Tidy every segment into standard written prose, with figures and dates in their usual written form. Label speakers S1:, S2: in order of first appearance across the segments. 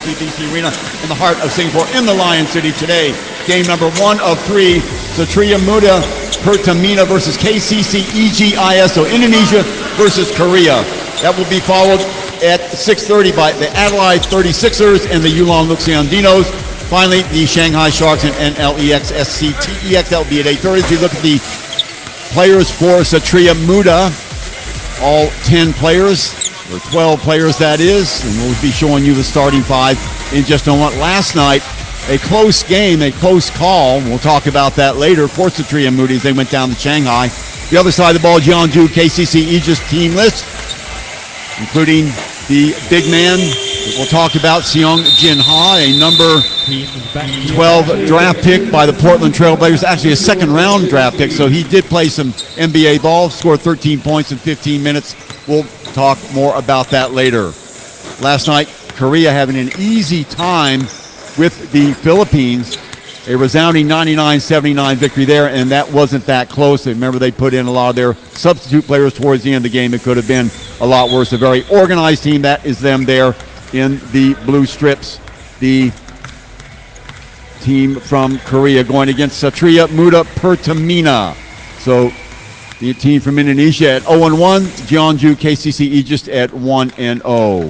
S1: SDBC Arena in the heart of Singapore in the Lion City today. Game number 1 of 3, Satria Muda Pertamina versus KCC EGIS, so Indonesia versus Korea. That will be followed at 6:30 by the Adelaide 36ers and the Yulon Luxian Dinos. Finally, the Shanghai Sharks and NLEX SCTEX. That will be at 8:30. If you look at the players for Satria Muda, all 10 players, or 12 players that is, and we'll be showing you the starting 5 in just a moment. Last night, a close game, a close call. We'll talk about that later for Satria Muda as they went down to Shanghai. The other side of the ball, Jeonju KCC Aegis team list, including the big man that we'll talk about, Seong Jin Ha, a number 12 draft pick by the Portland Trailblazers, actually a second-round draft pick, so he did play some NBA ball, scored 13 points in 15 minutes. We'll talk more about that later. Last night, Korea having an easy time with the Philippines. A resounding 99-79 victory there, and that wasn't that close. Remember, they put in a lot of their substitute players towards the end of the game. It could have been a lot worse. A very organized team. That is them there in the blue strips. The team from Korea going against Satria Muda Pertamina. So the team from Indonesia at 0-1. Jeonju KCC Aegis at 1-0.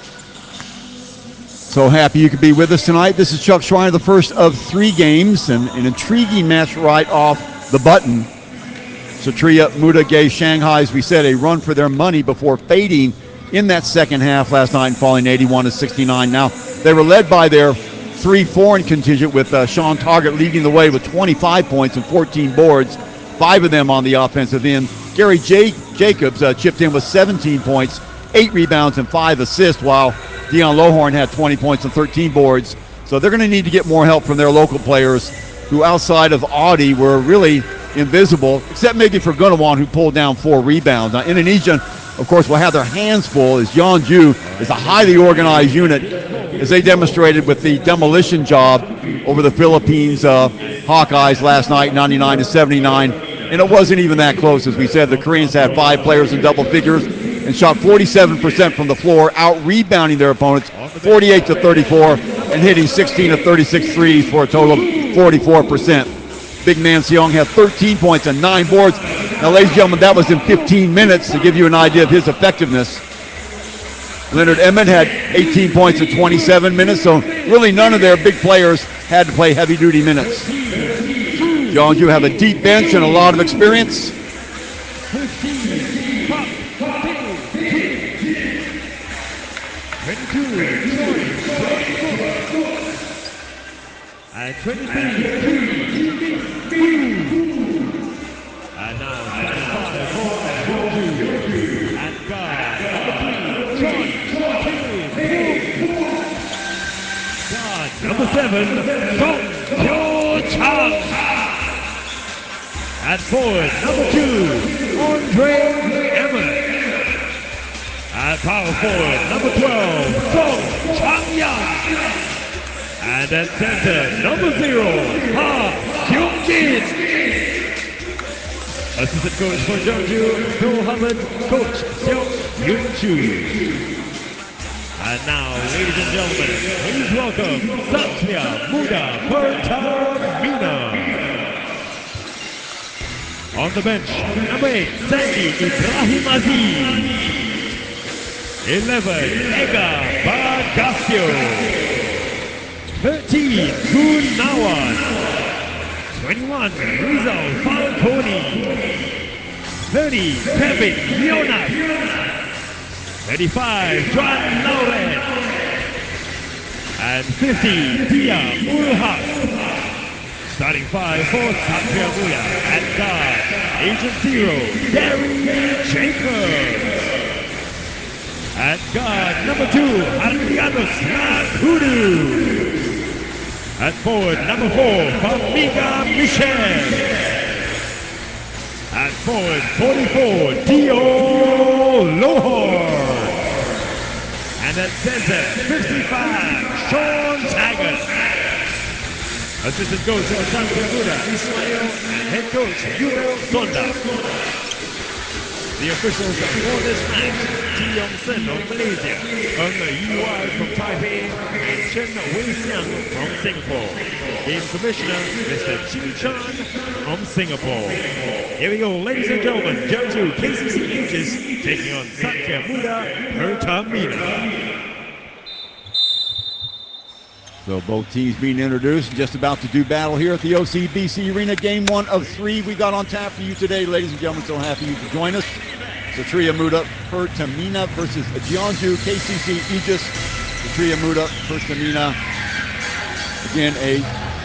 S1: So happy you could be with us tonight. This is Chuck Schreiner, the first of 3 games, and an intriguing match right off the button. Satria Muda gave Shanghai, as we said, a run for their money before fading in that second half last night and falling 81-69. Now, they were led by their 3 foreign contingent with Sean Targett leading the way with 25 points and 14 boards, 5 of them on the offensive end. Gary Jacobs chipped in with 17 points, 8 rebounds, and 5 assists, while Dion Lohorn had 20 points and 13 boards. So they're going to need to get more help from their local players, who outside of Audi were really invisible, except maybe for Gunawan, who pulled down 4 rebounds. Now, Indonesia, of course, will have their hands full, as Jeonju is a highly organized unit, as they demonstrated with the demolition job over the Philippines Hawkeyes last night, 99-79. And it wasn't even that close. As we said, the Koreans had 5 players in double figures and shot 47% from the floor, out-rebounding their opponents 48-34 and hitting 16 of 36 threes for a total of 44%. Big man Seong had 13 points and 9 boards. Now, ladies and gentlemen, that was in 15 minutes to give you an idea of his effectiveness. Leonard Emmett had 18 points in 27 minutes, so really none of their big players had to play heavy-duty minutes. Jeonju have a deep bench and a lot of experience.
S2: And 23. And now, and guard, number 7, Song Hyo Chang. At forward, number 2, Andre Emmett. At power forward, number 12, Song Chang Yang. And at center, number 0, Ha Kyung-jin. Assistant coach for Jeonju, Bill Hubbard, coach Seong Yun-chu. And now, ladies and gentlemen, please welcome Satria Muda Pertamina. On the bench, number 8, Sandy Ibrahim Aziz. 11, Ega Bagasio. 13, Gunawan. 21, Rizal Falconi. 30, Kevin Leonard. 35, Juan Lauren. And 50, Tia Ulhas. Starting 5 for Satria Muda. At guard, Agent 0, Gary Jacobs. At guard, number 2, Adrianos Nakudu. At forward, number 4, Famiga Michel. At forward, 44, Dio Lohor. And at center, 55, Sean Taggart. Assistant coach for Satria Muda, Ismail, and head coach, Yudo Sonda. The officials for this match. Ji Yong-sen of Malaysia, Eng Yi-Wai from Taipei, and Chen Wei-Xiang from Singapore. Game commissioner, Mr. Jimmy Chan from Singapore. Here we go, ladies and gentlemen, Jiangsu KCC Aegis taking on Satya Muda Pertamina.
S1: So both teams being introduced, just about to do battle here at the OCBC Arena. Game 1 of 3 we got on tap for you today, ladies and gentlemen. So happy you could join us. Satria Muda Pertamina versus Jiangsu KCC Aegis. Satria Muda Pertamina, again a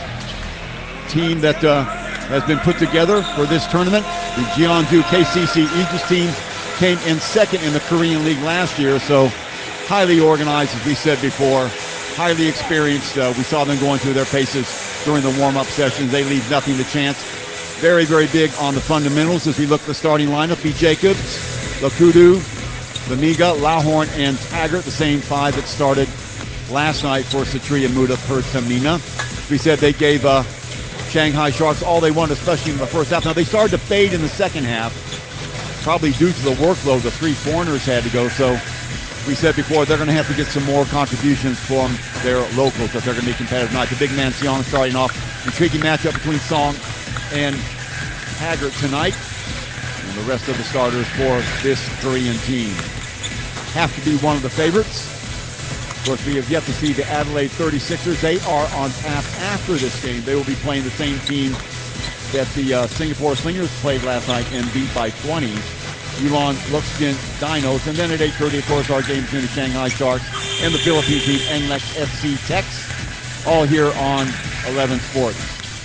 S1: team that has been put together for this tournament. The Jiangsu KCC Aegis team came in second in the Korean League last year, so highly organized, as we said before, highly experienced. We saw them going through their paces during the warm-up sessions. They leave nothing to chance. Very, very big on the fundamentals as we look at the starting lineup. B. Jacobs, Lakudu, Lamiga, Lahorn, and Taggart, the same 5 that started last night for Satria Muda Pertamina. We said they gave Shanghai Sharks all they wanted, especially in the first half. Now, they started to fade in the second half, probably due to the workload the 3 foreigners had to go. So we said before, they're going to have to get some more contributions from their locals if they're going to be competitive tonight. The big man, Seong, starting off. Intriguing matchup between Song and Taggart tonight. And the rest of the starters for this Korean team have to be one of the favorites. Of course, we have yet to see the Adelaide 36ers. They are on tap after this game. They will be playing the same team that the Singapore Slingers played last night and beat by 20. Yulon Luxkin Dinos. And then at 8:30, of course, our game between the Shanghai Sharks and the Philippine team, NLEX FC Tex, all here on 11 Sports.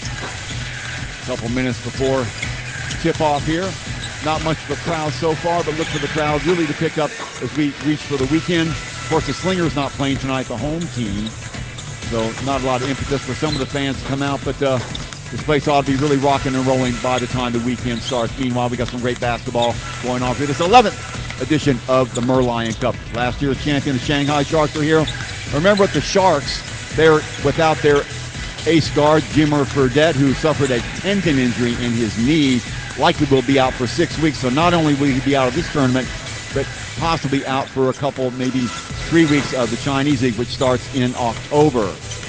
S1: A couple minutes before tip-off here. Not much of a crowd so far, but look for the crowd really to pick up as we reach for the weekend. Of course, the Slingers not playing tonight, the home team, so not a lot of impetus for some of the fans to come out, but this place ought to be really rocking and rolling by the time the weekend starts. Meanwhile, we got some great basketball going on for this 11th edition of the Merlion Cup. Last year's champion, the Shanghai Sharks, are here. Remember, with the Sharks, they're without their ace guard, Jimmer Fredette, who suffered a tendon injury in his knee, likely will be out for 6 weeks. So not only will he be out of this tournament, but possibly out for a couple, maybe 3 weeks of the Chinese League, which starts in October.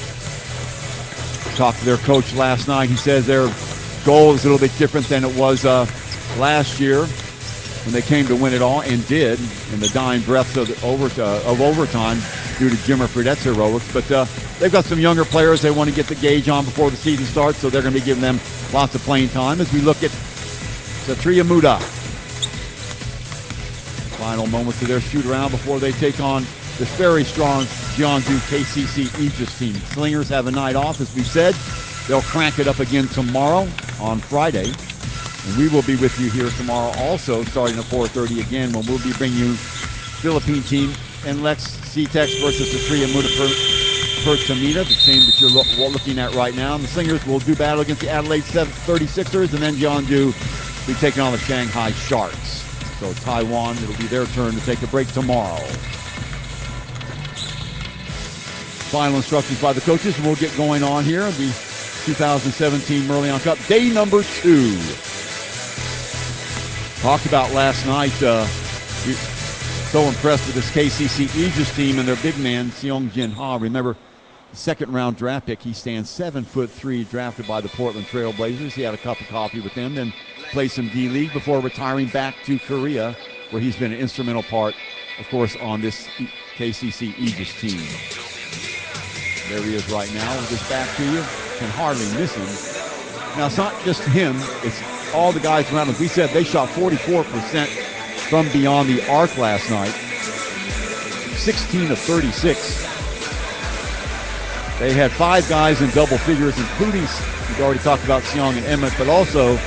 S1: Talked to their coach last night. He says their goal is a little bit different than it was last year when they came to win it all, and did in the dying breaths of overtime due to Jimmer Fredette's heroics. But they've got some younger players they want to get the gauge on before the season starts, so they're going to be giving them lots of playing time as we look at Satria Muda. Final moments of their shoot-around before they take on this very strong Jiangsu KCC Aegis team. Slingers have a night off, as we said. They'll crank it up again tomorrow on Friday. And we will be with you here tomorrow also, starting at 4:30 again, when we'll be bringing you Philippine team NLEX CTEX versus Satria Muda Pertamina, the team that you're looking at right now. And the Slingers will do battle against the Adelaide 36ers, and then Jiangsu will be taking on the Shanghai Sharks. So Taiwan, it'll be their turn to take a break tomorrow. Final instructions by the coaches, and we'll get going on here. The 2017 Merlion Cup, day number 2. Talked about last night, so impressed with this KCC Aegis team and their big man, Seong Jin Ha. Remember, the second-round draft pick, he stands 7'3", drafted by the Portland Trail Blazers. He had a cup of coffee with them, then played some D-League before retiring back to Korea, where he's been an instrumental part, of course, on this KCC Aegis team. There he is right now with his back to you. Can hardly miss him. Now, it's not just him. It's all the guys around him. We said they shot 44% from beyond the arc last night. 16 of 36. They had 5 guys in double figures, including, we've already talked about Seong and Emmett, but also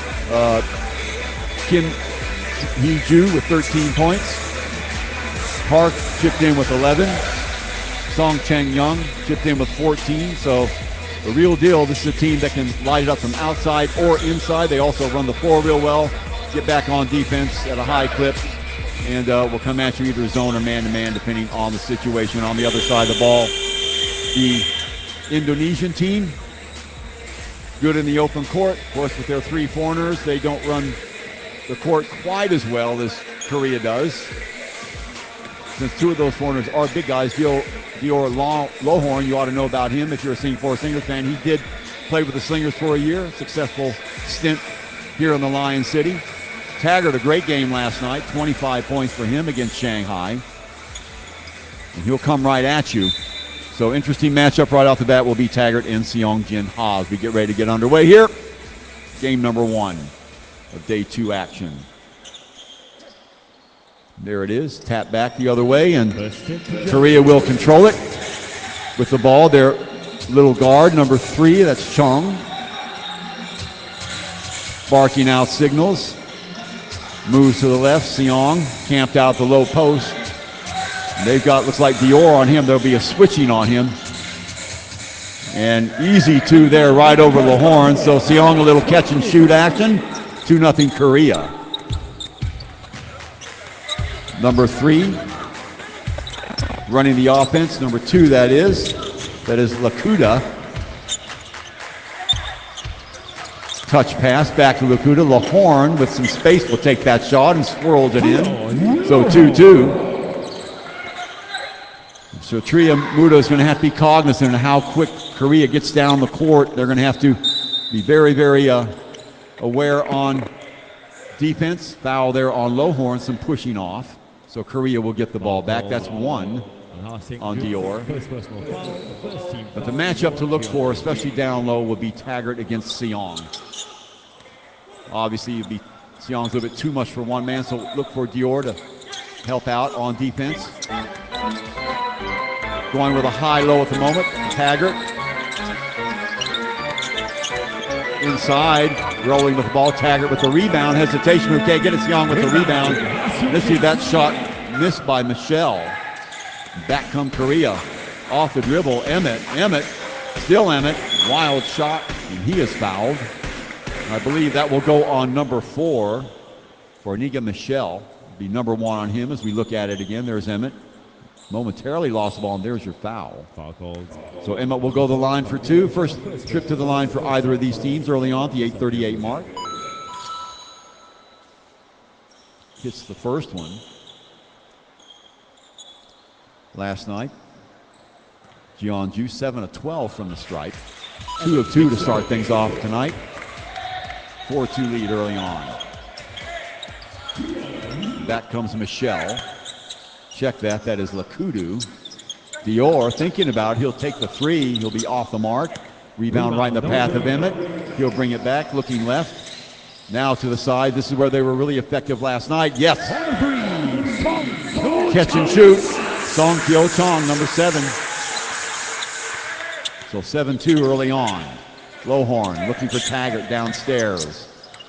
S1: Kim Hee-Ju with 13 points. Park chipped in with 11. Song Chang-young chipped in with 14. So the real deal, this is a team that can light it up from outside or inside. They also run the floor real well, get back on defense at a high clip, and will come at you either zone or man-to-man depending on the situation. On the other side of the ball, the Indonesian team, good in the open court. Of course, with their 3 foreigners, they don't run the court quite as well as Korea does. since two of those foreigners are big guys, Dior Lohorn, you ought to know about him if you're a Singapore Slingers fan. He did play with the Slingers for a year, successful stint here in the Lion City. Taggart, a great game last night, 25 points for him against Shanghai. And he'll come right at you. So interesting matchup right off the bat will be Taggart and Seong Jin Ha as we get ready to get underway here. Game number 1 of day 2 action. There it is, tap back the other way, and Korea will control it with the ball. Their little guard, number 3, that's Chung. Barking out signals. Moves to the left, Seong camped out the low post. They've got, looks like Dior on him. There'll be a switching on him. And easy 2 there right over Lohorn. So Seong a little catch and shoot action. 2-0 Korea. Number 3 running the offense. Number 2 that is Lakuda. Touch pass back to Lakuda. Lohorn with some space will take that shot and swirls it in. So 2-2. So Tria Muda is going to have to be cognizant of how quick Korea gets down the court. They're going to have to be very, very aware on defense. Foul there on Lohorn, some pushing off. So Korea will get the ball back. That's 1 on Dior. But the matchup to look for, especially down low, will be Taggart against Seong. Obviously, it'd be Seong's a little bit too much for one man, so look for Dior to help out on defense. Going with a high-low at the moment. Taggart. Inside, rolling with the ball. Taggart with the rebound. Hesitation. We can't get it. Seong with the rebound. Let's see that shot missed by Michelle. Back come Korea. Off the dribble. Emmett. Still Emmett. Wild shot. And he is fouled. I believe that will go on number 4 for Niga Michelle. Be number 1 on him as we look at it again. There's Emmett. Momentarily lost the ball, and there's your foul.
S2: Foul called.
S1: So Emmett will go the line for 2. First trip to the line for either of these teams early on at the 8:38 mark. Hits the first one last night. Jeonju 7 of 12 from the stripe. 2 of 2 to start things off tonight. 4-2 lead early on. Back comes Michelle. Check that. That is Lakudu. Dior thinking about it. He'll take the 3. He'll be off the mark. Rebound right in the path of Emmett. He'll bring it back, looking left. Now to the side. This is where they were really effective last night. Yes. Catch and shoot. Song Kyo Chong, number 7. So 7-2 early on. Lohorn looking for Taggart downstairs.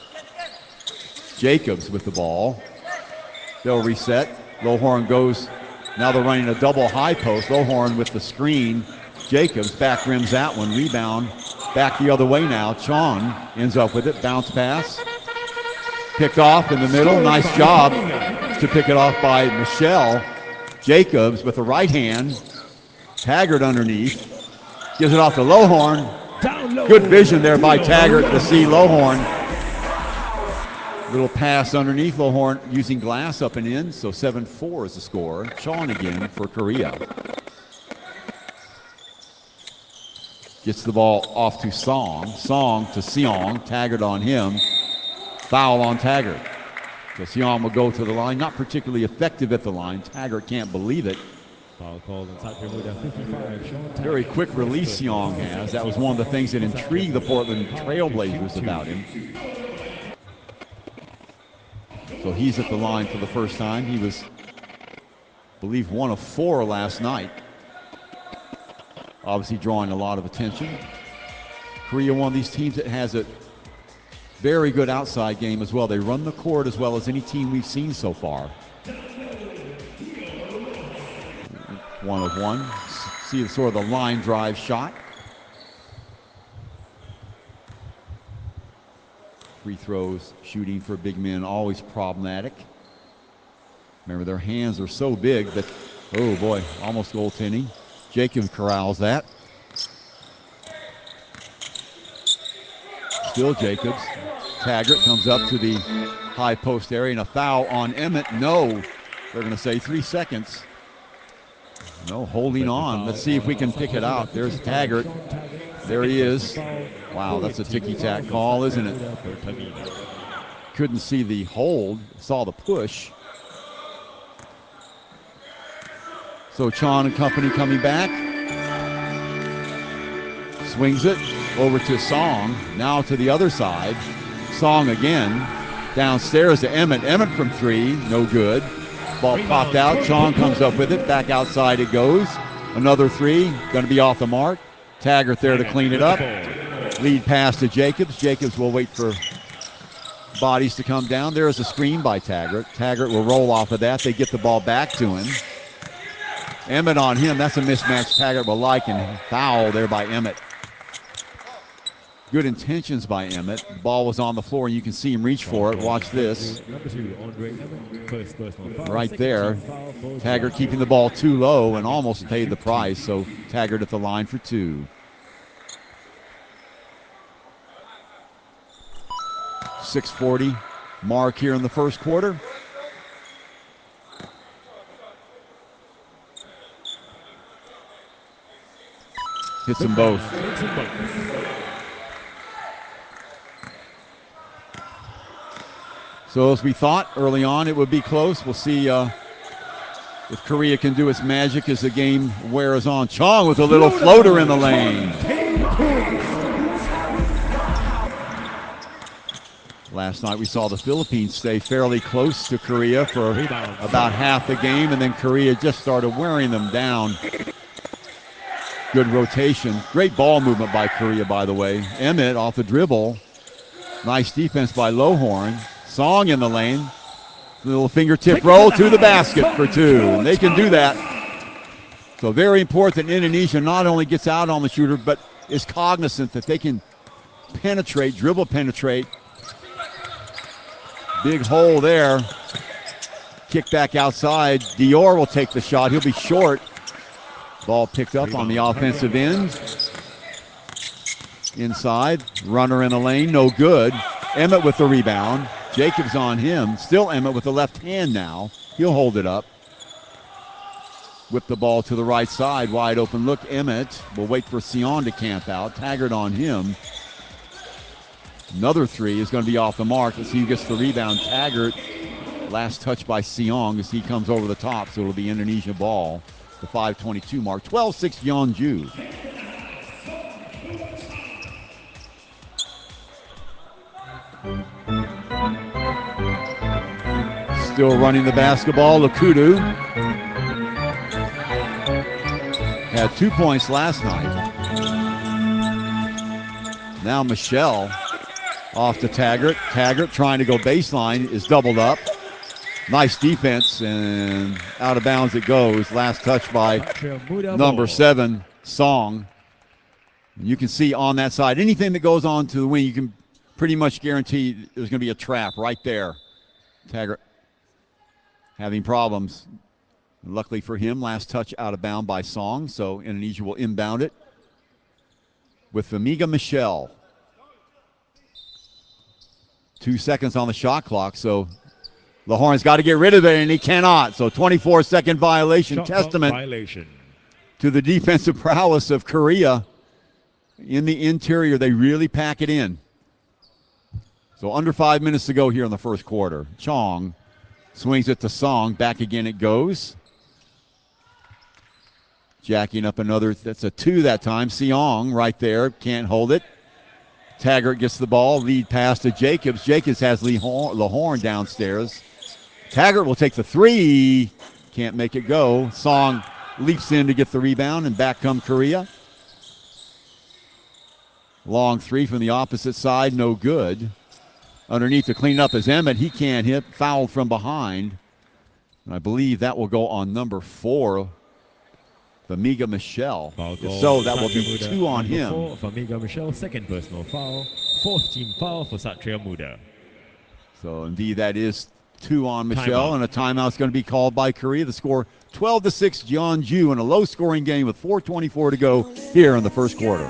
S1: Jacobs with the ball. They'll reset. Lohorn goes, now they're running a double high post. Lohorn with the screen. Jacobs back rims that one. Rebound back the other way now. Chong ends up with it. Bounce pass. Picked off in the middle. Nice job to pick it off by Michelle. Jacobs with the right hand. Taggart underneath. Gives it off to Lohorn. Good vision there by Taggart to see Lohorn. Little pass underneath. Lohorn using glass up and in. So 7-4 is the score. Chong again for Korea. Gets the ball off to Song. Song to Seong. Taggart on him. Foul on Taggart. So Seong will go to the line. Not particularly effective at the line. Taggart can't believe it.
S2: Foul called inside Bermuda 55.
S1: Very quick release Seong has. That was one of the things that intrigued the Portland Trailblazers about him. So he's at the line for the first time. He was, I believe, 1 of 4 last night. Obviously drawing a lot of attention. Korea, one of these teams that has a very good outside game as well. They run the court as well as any team we've seen so far. 1 of 1. See sort of the line drive shot. Free throws, shooting for big men, always problematic. Remember, their hands are so big that, oh boy, almost goaltending. Jacob corrals that. Still Jacobs. Taggart comes up to the high post area and a foul on Emmett. No, they're going to say 3 seconds. No, holding on. Let's see if we can pick it out. There's Taggart. There he is. Wow, that's a ticky-tack call, isn't it? Couldn't see the hold, saw the push. So Chon and company coming back. Swings it over to Song. Now to the other side. Song again. Downstairs to Emmett. Emmett from three. No good. Ball popped out. Chon comes up with it. Back outside it goes. Another three. Going to be off the mark. Taggart there to clean it up. Lead pass to Jacobs. Jacobs will wait for bodies to come down. There is a screen by Taggart. Taggart will roll off of that. They get the ball back to him. Emmett on him. That's a mismatch Taggart will like, and foul there by Emmett. Good intentions by Emmett. The ball was on the floor, and you can see him reach for it. Watch this. Right there. Taggart keeping the ball too low and almost paid the price, so Taggart at the line for two. 6:40 mark here in the first quarter. Hits them both. So as we thought early on it would be close. We'll see if Korea can do its magic as the game wears on. Chong with a little floater in the lane. Last night we saw the Philippines stay fairly close to Korea for about half the game, and then Korea just started wearing them down. Good rotation. Great ball movement by Korea, by the way. Emmett off the dribble. Nice defense by Lohorn. Song in the lane. Little fingertip roll to the basket for two. And they can do that. So very important that Indonesia not only gets out on the shooter, but is cognizant that they can penetrate, dribble penetrate. Big hole there. Kick back outside. Dior will take the shot. He'll be short. Ball picked up on the offensive end. Inside. Runner in the lane. No good. Emmett with the rebound. Jacobs on him. Still Emmett with the left hand now. He'll hold it up. Whip the ball to the right side. Wide open look. Emmett will wait for Sion to camp out. Taggart on him. Another three is going to be off the mark. Let's see who gets the rebound. Taggart. Last touch by Sion as he comes over the top. So it'll be Indonesia ball. The 5:22 mark. 12-6 Yeonju. Still running the basketball. Lakudu had 2 points last night. Now Michelle off to Taggart. Taggart trying to go baseline is doubled up. Nice defense, and out of bounds it goes. Last touch by number 7, Song. You can see on that side, anything that goes on to the wing, you can pretty much guarantee there's going to be a trap right there. Taggart having problems. Luckily for him, last touch out of bound by Song, so Indonesia will inbound it with Amiga Michelle. 2 seconds on the shot clock, so Lohorn's got to get rid of it, and he cannot. So 24-second violation,
S2: Shot
S1: testament
S2: violation
S1: to the defensive prowess of Korea. In the interior, they really pack it in. So under 5 minutes to go here in the first quarter. Chong swings it to Song. Back again it goes. Jacking up another. That's a 2 that time. Seong right there. Can't hold it. Taggart gets the ball. Lead pass to Jacobs. Jacobs has Lohorn downstairs. Taggart will take the 3. Can't make it go. Song leaps in to get the rebound, and back come Korea. Long 3 from the opposite side. No good. Underneath to clean up is Emmett. He can't hit. Fouled from behind. And I believe that will go on number 4, Amiga Michelle. So that will be 2 on him.
S2: 4 for Amiga Michelle, second personal foul. 4th team foul for Satria Muda.
S1: So indeed that is 2 on Michelle, and a timeout's going to be called by Korea. The score 12-6 Jeonju in a low-scoring game with 4:24 to go here in the first quarter.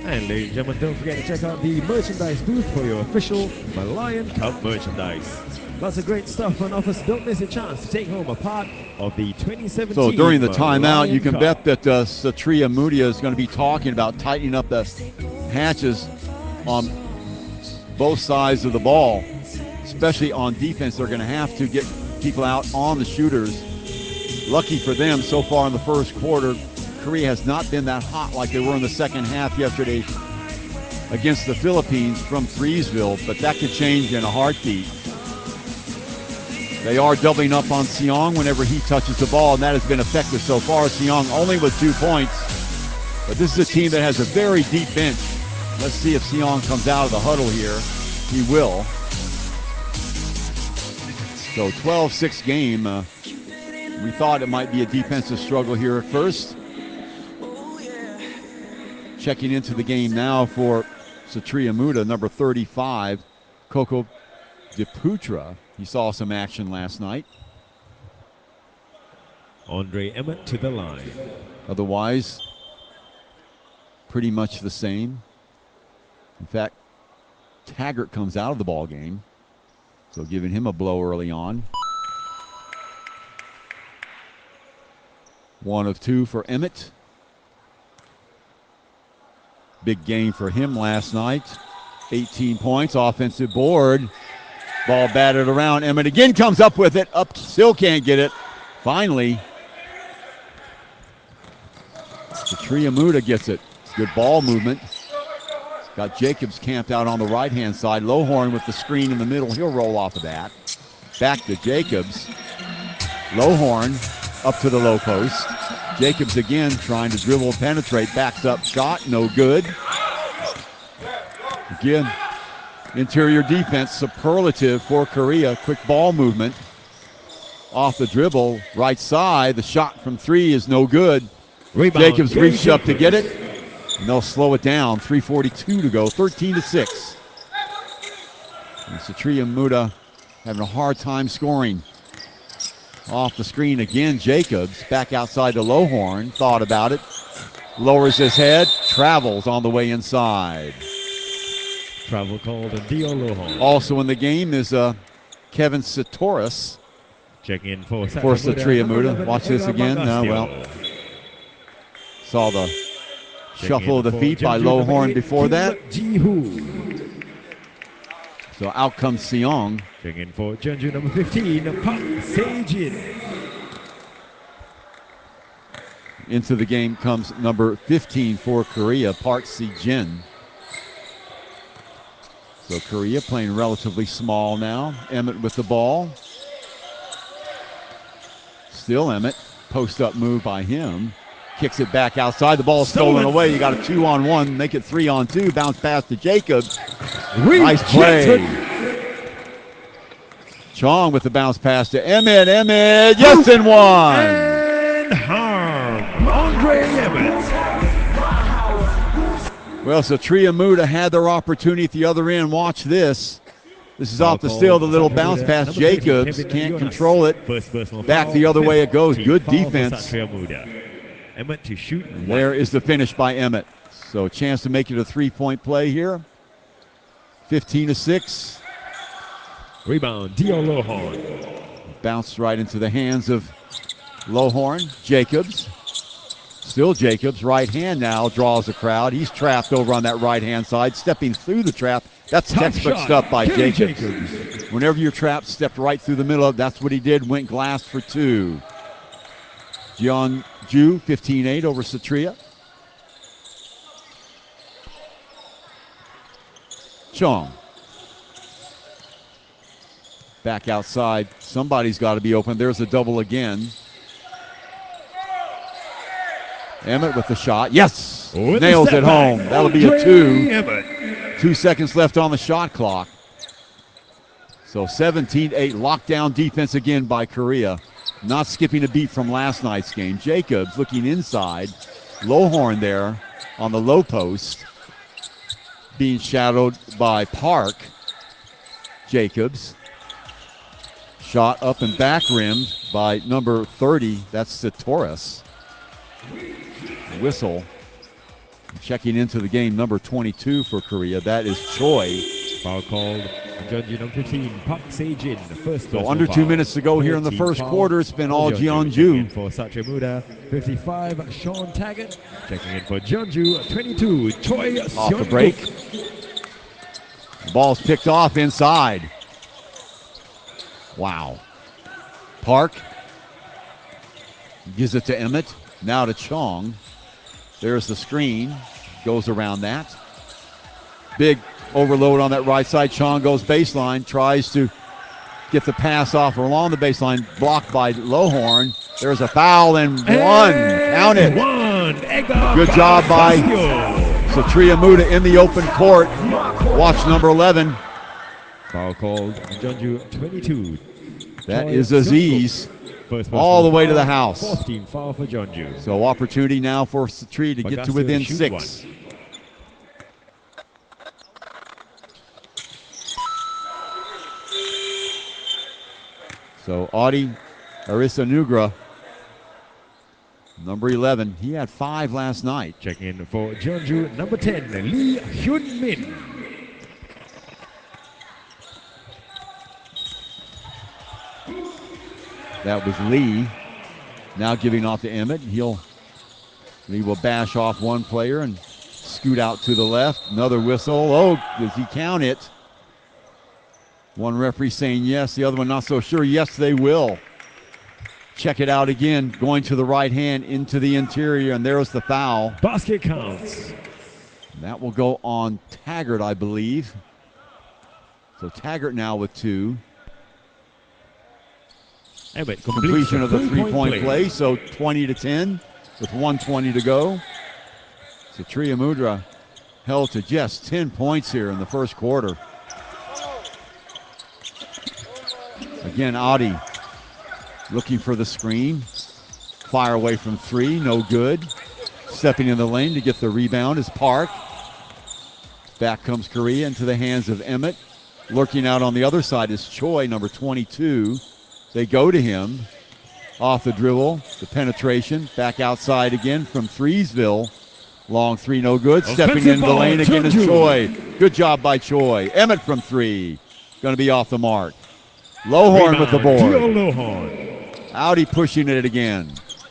S2: And ladies and gentlemen, don't forget to check out the merchandise booth for your official Malayan Cup merchandise. Lots of great stuff on offer, so don't miss a chance to take home a part of the 2017
S1: So during the timeout,
S2: Malayan
S1: you can
S2: Cup.
S1: bet that Satria Mudia is going to be talking about tightening up the hatches on both sides of the ball, especially on defense. They're going to have to get people out on the shooters. Lucky for them, so far in the first quarter, Korea has not been that hot like they were in the second half yesterday against the Philippines from Freesville, but that could change in a heartbeat. They are doubling up on Seong whenever he touches the ball, and that has been effective so far. Seong only with 2 points, but this is a team that has a very deep bench. Let's see if Seong comes out of the huddle here. He will. So 12-6 game. We thought it might be a defensive struggle here at first. Checking into the game now for Satria Muda, number 35, Coco DePutra. He saw some action last night.
S2: Andre Emmett to the line.
S1: Otherwise, pretty much the same. In fact, Taggart comes out of the ball game, so giving him a blow early on. 1 of 2 for Emmett. Big game for him last night. 18 points, offensive board. Ball batted around. Emmett again comes up with it. Up, still can't get it. Finally, Satria Muda gets it. Good ball movement. Got Jacobs camped out on the right-hand side. Lohorn with the screen in the middle. He'll roll off of that. Back to Jacobs. Lohorn up to the low post. Jacobs again trying to dribble, penetrate. Backs up shot. No good. Again, interior defense, superlative for Korea. Quick ball movement. Off the dribble, right side. The shot from 3 is no good.
S2: Rebound.
S1: Jacobs reached up to get it, and they'll slow it down. 3:42 to go, 13-6. And Satria Muda having a hard time scoring. Off the screen again, Jacobs back outside to Lohorn. Thought about it. Lowers his head, travels on the way inside.
S2: Travel called and Dio Lohorn.
S1: Also in the game is Kevin Satoris
S2: Check in for
S1: Satria Muda. Watch this again. No, well, saw the shuffle of the feet by Lohorn before that.
S2: Ji-Hoo.
S1: So out comes Seong.
S2: Check in for Jeonju number 15, Park Se-jin.
S1: Into the game comes number 15 for Korea, Park Se-jin. So Korea playing relatively small now. Emmett with the ball. Still Emmett. Post-up move by him. Kicks it back outside. The ball is stolen away. You got a 2-on-1. Make it 3-on-2. Bounce pass to Jacobs. Nice play. Chong with the bounce pass to Emmett. Emmett, yes, and one.
S2: And harm. Andre Emmett.
S1: Well, Satria Muda had their opportunity at the other end. Watch this. This is off the steal, the little bounce pass. Jacobs can't control it. Back the other way it goes. Good defense.
S2: Emmett to shoot.
S1: And there is the finish by Emmett. So a chance to make it a 3-point play here. 15-6.
S2: Rebound, Dio Lohorn.
S1: Bounced right into the hands of Lohorn. Jacobs. Still Jacobs. Right hand now draws the crowd. He's trapped over on that right-hand side. Stepping through the trap. That's textbook stuff by Jacobs. Whenever you're trapped, stepped right through the middle of it. That's what he did. Went glass for 2. Jeonju, 15-8 over Satria. Chong. Back outside. Somebody's got to be open. There's a double again. Emmett with the shot. Yes! Nails it home. That'll be a 2. 2 seconds left on the shot clock. So 17-8. Lockdown defense again by Korea. Not skipping a beat from last night's game. Jacobs looking inside. Lohorn there on the low post. Being shadowed by Park. Jacobs. Shot up and back rimmed by number 30. That's Satoris. Whistle. Checking into the game, number 22 for Korea. That is Choi.
S2: Foul called on Jeonju, number 15, Park Se-jin. First
S1: So under 2 minutes to go here in the first quarter. It's been all Jeonju.
S2: Checking in for Sachemuda, 55, Sean Taggart. Checking in for Jeonju, 22, Choi
S1: Off the break. The ball's picked off inside. Wow. Park gives it to Emmett. Now to Chong. There's the screen. Goes around that. Big overload on that right side. Chong goes baseline. Tries to get the pass off along the baseline. Blocked by Lohorn. There's a foul and one. Count it. Good job by Satria Muda in the open court. Watch number 11.
S2: Foul called on Jeonju, 22.
S1: That is Aziz. All the way to the house.
S2: 14 foul for Jeonju.
S1: So opportunity now for Satria to get to within 6. So Audi Arisanugra, number 11. He had 5 last night.
S2: Checking in for Jeonju, number 10, Lee Hyun-min.
S1: That was Lee. Now giving off to Emmett. Lee will bash off one player and scoot out to the left. Another whistle. Oh, does he count it? One referee saying yes, the other one not so sure. Yes, they will. Check it out again. Going to the right hand into the interior, and there's the foul.
S2: Basket counts.
S1: And that will go on Taggart, I believe. So Taggart now with 2. Completion of the three-point play, so 20-10 with 1:20 to go. So Satria Mudra held to just 10 points here in the first quarter. Again, Audi looking for the screen. Fire away from 3, no good. Stepping in the lane to get the rebound is Park. Back comes Korea into the hands of Emmett. Lurking out on the other side is Choi, number 22. They go to him. Off the dribble, the penetration. Back outside again from Freesville. Long 3, no good. Stepping into the lane again is Choi. Good job by Choi. Emmett from 3. Going to be off the mark. Lohorn with the board. Audi pushing it again.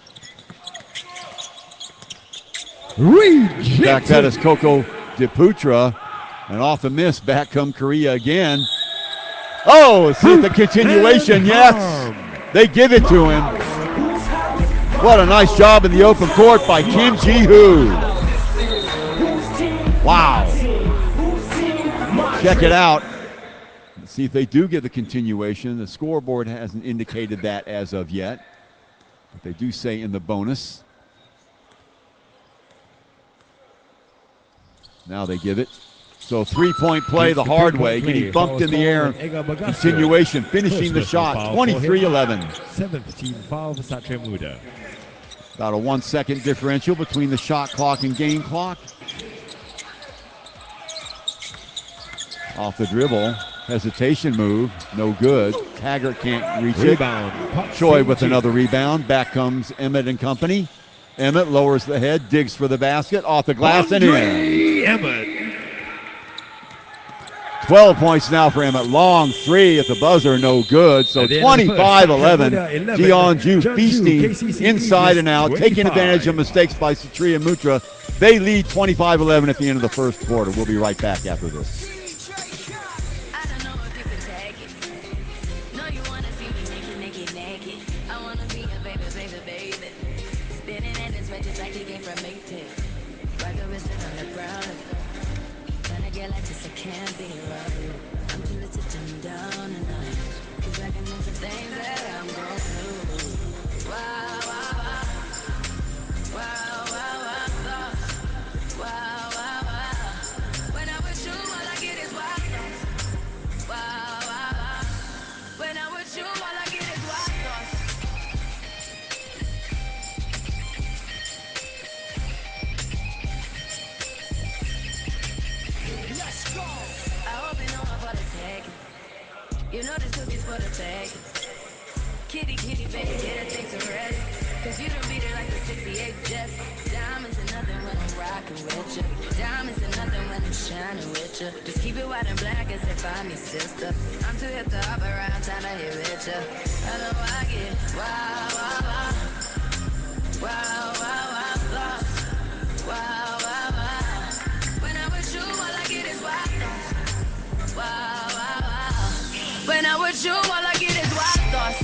S1: Back that is Coco DePutra. And off the miss, back come Korea again. Oh, see the continuation. Yes, they give it to him. What a nice job in the open court by Kim Ji-hoo. Wow. Check it out. Let's see if they do get the continuation. The scoreboard hasn't indicated that as of yet, but they do say in the bonus. Now they give it. So 3-point play the hard way, getting bumped in the air. Continuation, finishing the shot, 23-11.
S2: 17 foul for Sachemuda.
S1: About a 1-second differential between the shot clock and game clock. Off the dribble, hesitation move, no good. Taggart can't reach it. Choi with another rebound. Back comes Emmett and company. Emmett lowers the head, digs for the basket, off the glass and in.
S2: Emmett.
S1: 12 points now for Emmett. Long 3 at the buzzer, no good. So 25-11. Jeonju feasting inside and out, taking advantage of mistakes by Satria Mudra. They lead 25-11 at the end of the first quarter. We'll be right back after this.
S3: You know this cookie's for the bag. Kitty, kitty, baby, get a thing to rest. Cause you done beat it like the 68 Jets. Diamonds and nothing when I'm rocking. rockin' with ya. Diamonds are nothing when I'm shining with ya. Just keep it white and black as if I'm your sister. I'm too hip to hop around, time to hit with ya. I know I get wow, wow, wow. Wow, wow, wow, thoughts. Wow, wow, wow. When I'm with you, all I get is wild thoughts. Wow, wow, wow. When I'm with you, all I get is wild thoughts.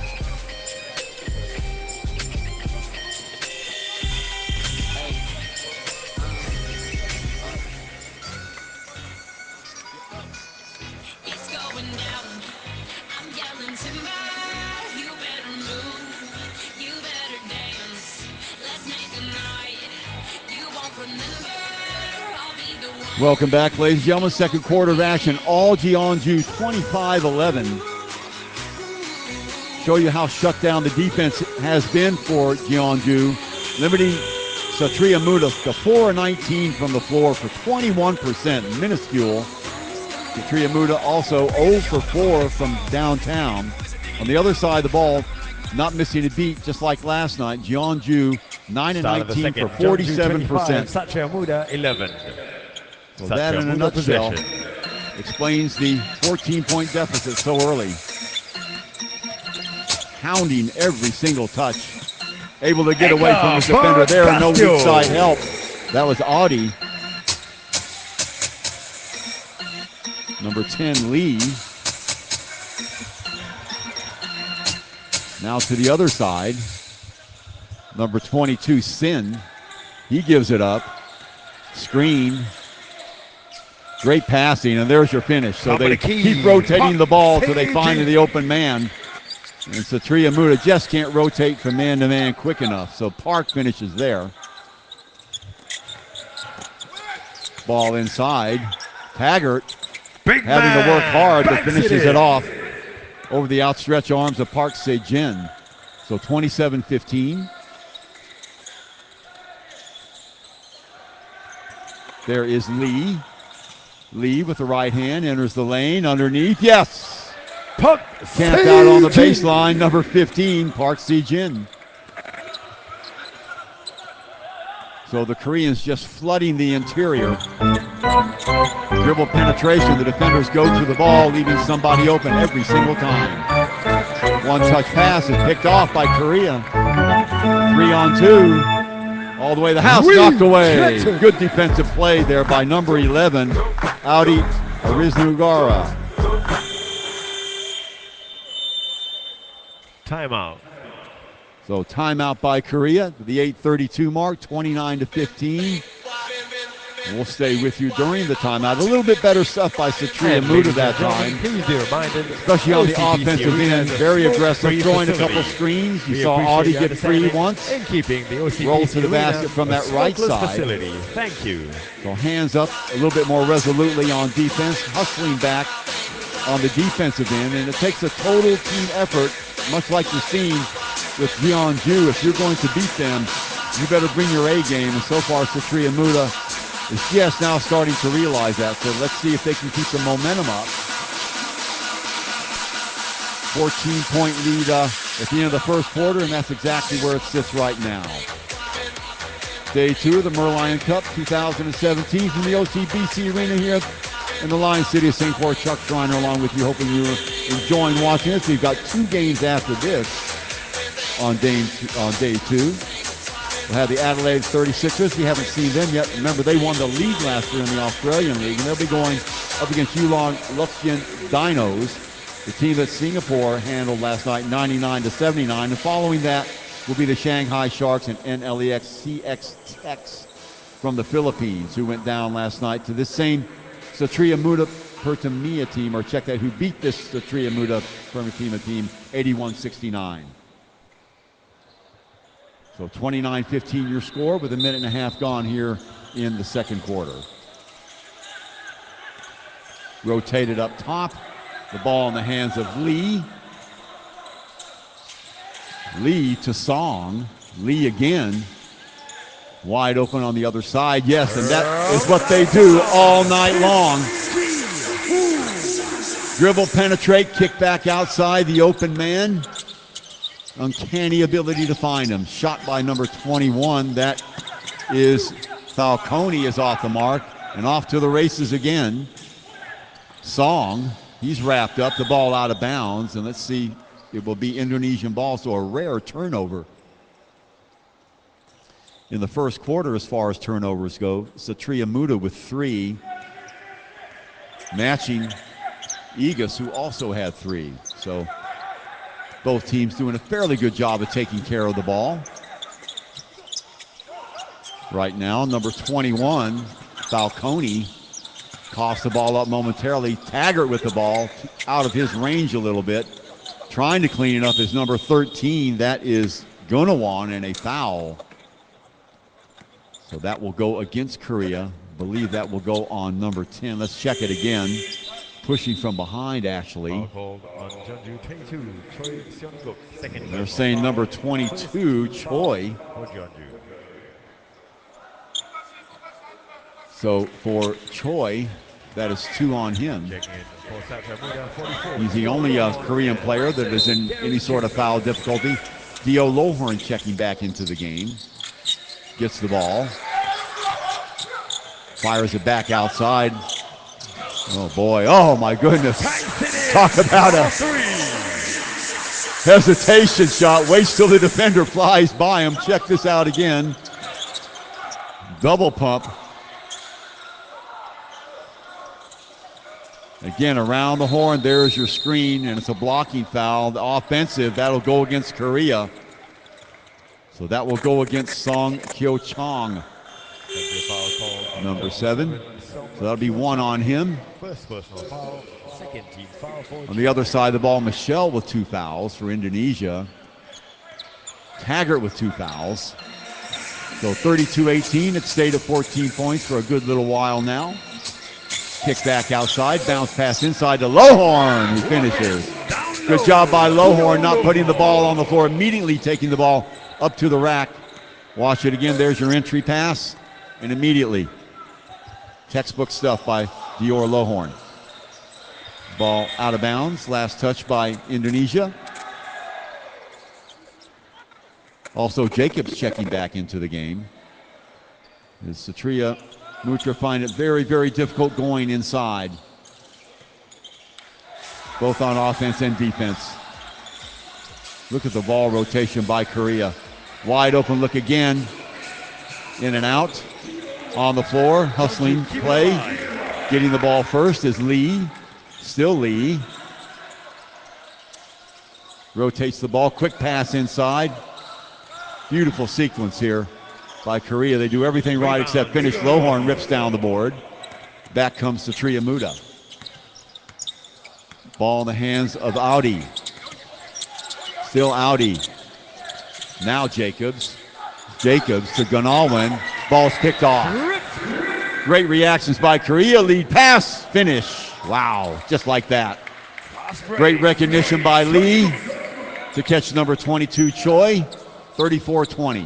S4: It's going down. I'm yelling timber. You better move. You better dance. Let's make a night. You won't remember. I'll be the one.
S1: Welcome back, ladies and gentlemen. Second quarter of action. All Jeonju 25-11. Show you how shut down the defense has been for Jeonju. Limiting Satriya Muda to 4-19 from the floor for 21%. Minuscule. Satriya Muda also 0 for 4 from downtown. On the other side of the ball, not missing a beat, just like last night. Jeonju 9-19 for 47%.
S2: Satriya Muda 11.
S1: So that in a nutshell explains the 14-point deficit so early. Hounding every single touch. Able to get away from his defender there, and no weak side help. That was Audi. Number 10, Lee. Now to the other side. Number 22, Sin. He gives it up. Screen. Great passing, and there's your finish. So they keep rotating the ball until they find the open man. And Satriya Muda just can't rotate from man to man quick enough. So Park finishes there. Ball inside. Taggart having to work hard, but finishes it off over the outstretched arms of Park Se-jin. So 27-15. There is Lee. Lee with the right hand enters the lane underneath. Yes! Camped out on the baseline, number 15, Park Se-jin. So the Koreans just flooding the interior. Dribble penetration, the defenders go to the ball, leaving somebody open every single time. One-touch pass is picked off by Korea. 3-on-2. All the way to the house, knocked away. Good defensive play there by number 11, Audi Ariznugara.
S2: Timeout.
S1: So timeout by Korea, the 8:32 mark, 29-15. We'll stay with you during the timeout. A little bit better stuff by Satriya Muda that time.
S2: Please be reminded,
S1: especially on the offensive end, very aggressive, throwing a couple screens. You saw Audi get free once.
S2: In keeping the OCBC
S1: roll to the basket from that right side.
S2: Facility. Thank you.
S1: So hands up a little bit more resolutely on defense, hustling back on the defensive end, and it takes a total team effort, much like you're seeing with Jeonju. If you're going to beat them, you better bring your A game, and so far Satriya Muda is just now starting to realize that. So let's see if they can keep the momentum up. 14-point lead at the end of the first quarter, and that's exactly where it sits right now. Day 2 of the Merlion Cup 2017 from the OCBC Arena here in the Lion City of St. Paul. Chuck Schreiner along with you, hoping you're enjoying watching this. We've got 2 games after this on day 2. We'll have the Adelaide 36ers. We haven't seen them yet. Remember, they won the league last year in the Australian League, and they'll be going up against Yulong Luxian Dinos, the team that Singapore handled last night 99-79. And following that will be the Shanghai Sharks and NLEX CX Tex from the Philippines, who went down last night to this same Satriya Muda Pertamia team, or check that, who beat this Satriya Muda Pertamia team 81-69. So 29-15 your score with a minute and a half gone here in the second quarter. Rotated up top. The ball in the hands of Lee. Lee to Song. Lee again. Wide open on the other side. Yes, and that is what they do all night long. Dribble, penetrate, kick back outside the open man. Uncanny ability to find him. Shot by number 21. That is Falcone is off the mark and off to the races again. Song, he's wrapped up, the ball out of bounds, and let's see, it will be Indonesian ball, so a rare turnover in the first quarter as far as turnovers go. Satria Muda with 3, matching Egas, who also had 3. So both teams doing a fairly good job of taking care of the ball. Right now, number 21, Falcone, coughs the ball up momentarily. Taggart with the ball, out of his range a little bit. Trying to clean it up is number 13. That is Gunawan, and a foul. So that will go against Korea. Believe that will go on number 10. Let's check it again. Pushing from behind, actually. They're saying number 22, Choi. So for Choi, that is 2 on him. He's the only Korean player that is in any sort of foul difficulty. Dio Lohorn checking back into the game. Gets the ball. Fires it back outside. Oh boy, oh my goodness. Talk about a hesitation shot. Waits till the defender flies by him. Check this out again. Double pump. Again, around the horn, there's your screen, and it's a blocking foul. The offensive, that'll go against Korea. So that will go against Song Kyo Chong, number 7. So that'll be 1 on him. On the other side of the ball, Michelle with 2 fouls for Indonesia. Taggart with 2 fouls. So 32-18, it stayed at 14 points for a good little while now. Kick back outside, bounce pass inside to Lohorn, who finishes. Good job by Lohorn, not putting the ball on the floor, immediately taking the ball up to the rack. Watch it again, there's your entry pass, and immediately, textbook stuff by Dior Lohorn. Ball out of bounds, last touch by Indonesia. Also, Jacobs checking back into the game. As Satria Mutra find it very, very difficult going inside, both on offense and defense. Look at the ball rotation by Korea. Wide open look again. In and out. On the floor, hustling play. Getting the ball first is Lee. Still Lee. Rotates the ball. Quick pass inside. Beautiful sequence here by Korea. They do everything right except finish. Lohorn rips down the board. Back comes Satria Muda. Ball in the hands of Audi. Still Audi. Now Jacobs. Jacobs to Gunalwin. Ball's picked off. Great reactions by Korea. Lead pass. Finish. Wow. Just like that. Great recognition by Lee to catch number 22 Choi. 34-20.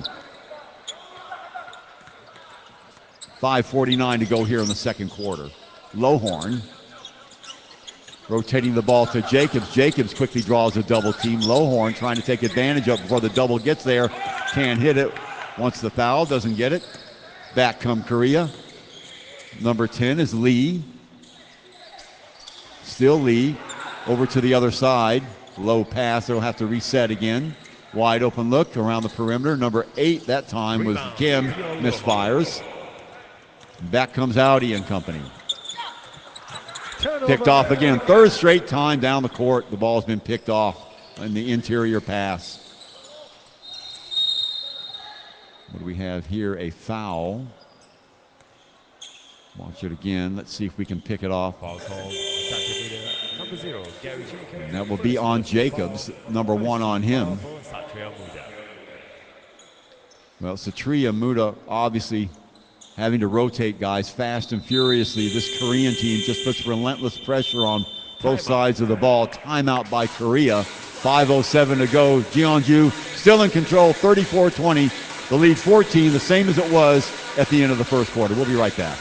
S1: 5:49 to go here in the second quarter. Lohorn rotating the ball to Jacobs. Jacobs quickly draws a double team. Lohorn trying to take advantage of it before the double gets there. Can't hit it. Wants the foul, doesn't get it. Back come Korea. Number 10 is Lee. Still Lee. Over to the other side. Low pass. They'll have to reset again. Wide open look around the perimeter. Number 8 that time was Kim. Misfires. Back comes Audi and company. Picked off again. Third straight time down the court. The ball's been picked off in the interior pass. What do we have here? A foul. Watch it again. Let's see if we can pick it off. And that will be on Jacobs. Number 1 on him. Well, Satria Muda obviously having to rotate guys fast and furiously. This Korean team just puts relentless pressure on both sides of the ball. Timeout by Korea. 5:07 to go. Jeonju still in control, 34-20. The lead 14, the same as it was at the end of the first quarter. We'll be right back.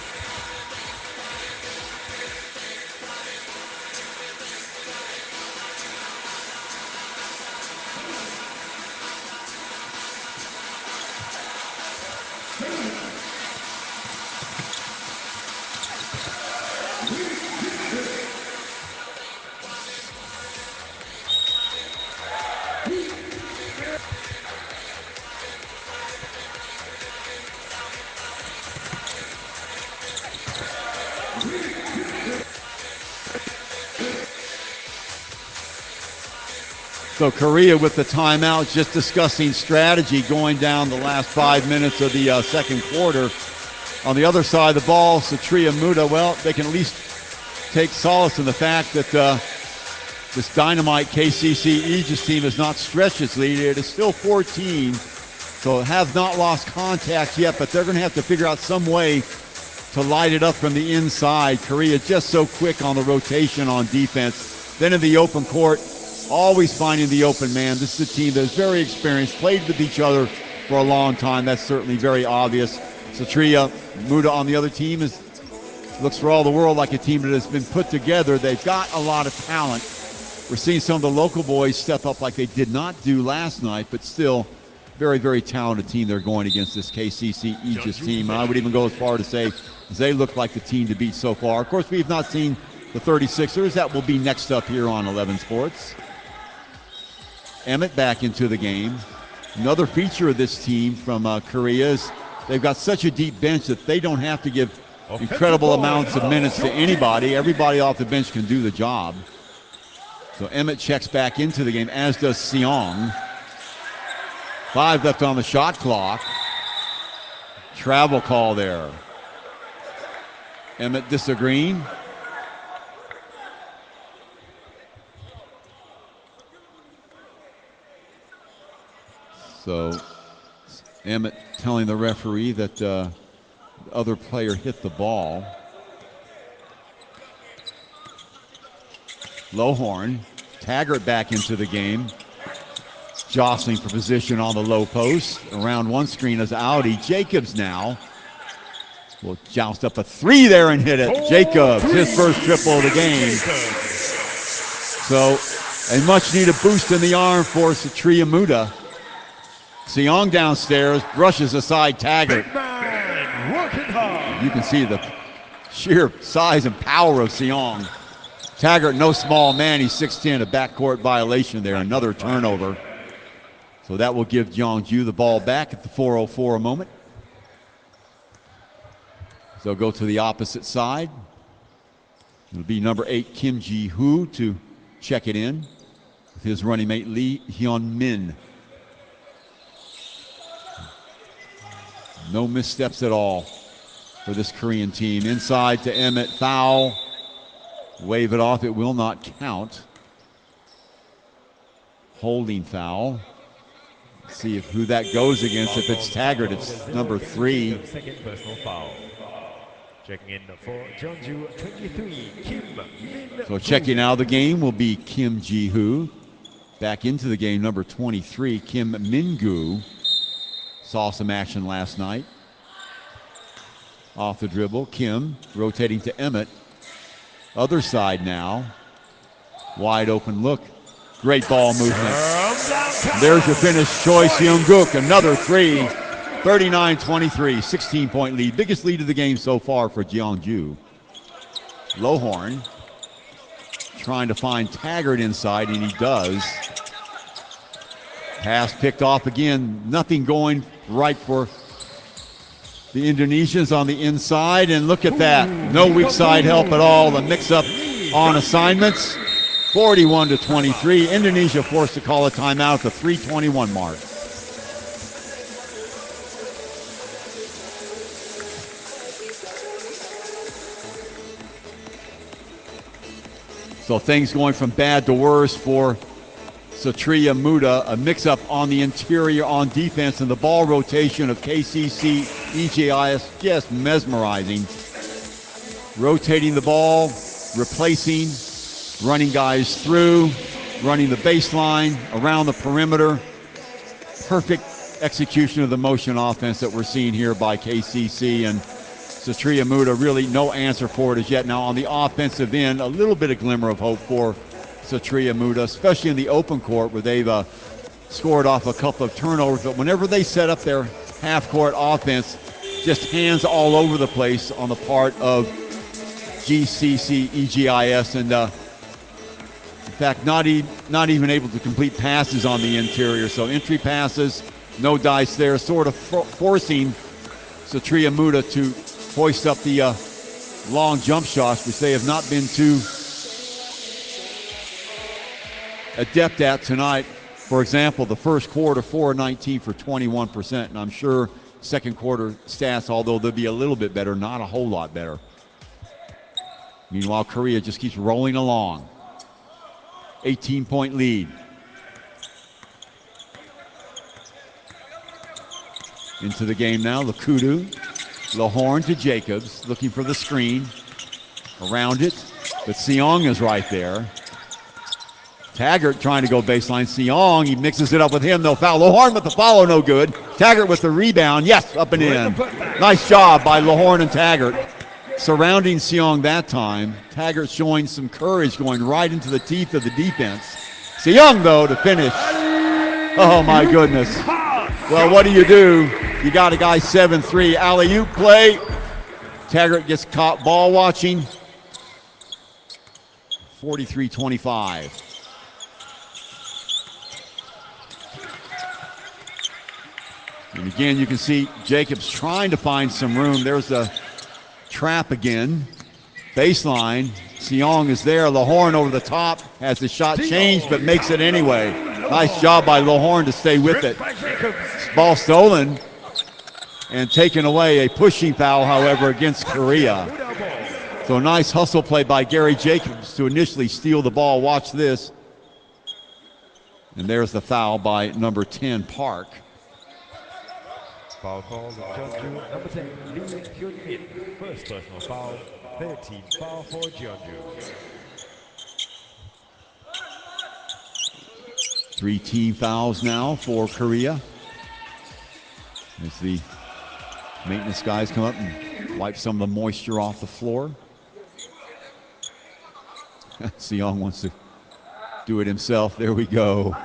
S1: So Korea with the timeout, just discussing strategy going down the last 5 minutes of the second quarter. On the other side of the ball, Satria Muda, well, they can at least take solace in the fact that this dynamite KCC Aegis team has not stretched its lead. It is still 14, so have not lost contact yet, but they're going to have to figure out some way to light it up from the inside. Korea just so quick on the rotation on defense. Then in the open court, always finding the open man. This is a team that is very experienced, played with each other for a long time. That's certainly very obvious. Satria Muda on the other team looks for all the world like a team that has been put together. They've got a lot of talent. We're seeing some of the local boys step up like they did not do last night, but still very, very talented team they're going against this KCC Aegis team. I would even go as far to say they look like the team to beat so far. Of course, we have not seen the 36ers. That will be next up here on 11 Sports. Emmett back into the game. Another feature of this team from Korea is they've got such a deep bench that they don't have to give incredible amounts of minutes to anybody. Everybody off the bench can do the job. So Emmett checks back into the game, as does Seong. 5 left on the shot clock. Travel call there. Emmett disagreeing. So Emmett telling the referee that the other player hit the ball. Lowhorn, Taggart back into the game. Jostling for position on the low post. Around one screen is Audi. Jacobs now will joust up a 3 there and hit it. Jacobs, his first triple of the game. So a much needed boost in the arm for Satria Muda. Seong downstairs, brushes aside Taggart.
S2: Big man, working hard.
S1: You can see the sheer size and power of Seong. Taggart, no small man. He's 6'10", a backcourt violation there. Another turnover. So that will give Jeongju the ball back at the 4:04 a moment. So go to the opposite side. It'll be number 8, Kim Ji-hoo, to check it in with his running mate, Lee Hyun-min. No missteps at all for this Korean team. Inside to Emmett, foul. Wave it off, it will not count. Holding foul. Let's see who that goes against. If it's Taggart, it's number 3.
S2: Second personal foul. Checking in for Jeonju 23, Kim Min.
S1: So checking out of the game will be Kim Ji-hoo. Back into the game, number 23, Kim Min-gu. Saw some action last night. Off the dribble, Kim rotating to Emmett. Other side now. Wide open look. Great ball movement. There's your finish choice, Younggook. Another 3. 39-23, 16-point lead. Biggest lead of the game so far for Jeongju. Lowhorn trying to find Taggart inside, and he does. Pass picked off again. Nothing going right for the Indonesians on the inside, and look at that. No weak side help at all. The mix-up on assignments. 41-23. Indonesia forced to call a timeout at the 3:21 mark. So things going from bad to worse for Satria Muda. A mix-up on the interior on defense, and the ball rotation of KCC EGIS just mesmerizing. Rotating the ball, replacing, running guys through, running the baseline, around the perimeter. Perfect execution of the motion offense that we're seeing here by KCC, and Satria Muda, really no answer for it as yet. Now on the offensive end, a little bit of glimmer of hope for Satria Muda, especially in the open court where they've scored off a couple of turnovers. But whenever they set up their half-court offense, just hands all over the place on the part of GCC EGIS, and in fact, not even able to complete passes on the interior. So entry passes, no dice there, sort of forcing Satria Muda to hoist up the long jump shots, which they have not been too adept at tonight. For example, the first quarter, 4-19 for 21%, and I'm sure second quarter stats, although they'll be a little bit better, not a whole lot better. Meanwhile, Korea just keeps rolling along. 18-point lead. Into the game now, Lakudu. Lohorn to Jacobs, looking for the screen. Around it, but Seong is right there. Taggart trying to go baseline. Seong, he mixes it up with him. No foul. Lohorn with the follow, no good. Taggart with the rebound. Yes, up and in. Nice job by Lohorn and Taggart. Surrounding Seong that time. Taggart showing some courage, going right into the teeth of the defense. Seong, though, to finish. Oh, my goodness. Well, what do? You got a guy 7-3. Alley-oop play. Taggart gets caught ball watching. 43-25. And again, you can see Jacobs trying to find some room. There's a trap again. Baseline. Seong is there. Lohorn over the top. Has the shot changed, but makes it anyway. Nice job by Lohorn to stay with it. Ball stolen and taken away. A pushing foul, however, against Korea. So a nice hustle play by Gary Jacobs to initially steal the ball. Watch this. And there's the foul by number 10, Park.
S2: Foul call, Jeonju, number 10, Lee Hyun-min. First personal foul, 13 foul for Jeonju.
S1: 3 team fouls now for Korea. As the maintenance guys come up and wipe some of the moisture off the floor. Seong wants to do it himself. There we go.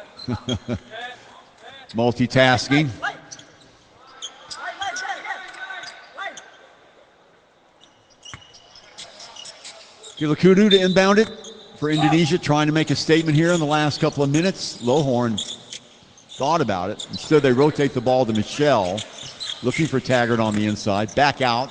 S1: Multitasking. Lakudu to inbound it for Indonesia, trying to make a statement here in the last couple of minutes. Lohorn thought about it. Instead, they rotate the ball to Michelle, looking for Taggart on the inside. Back out.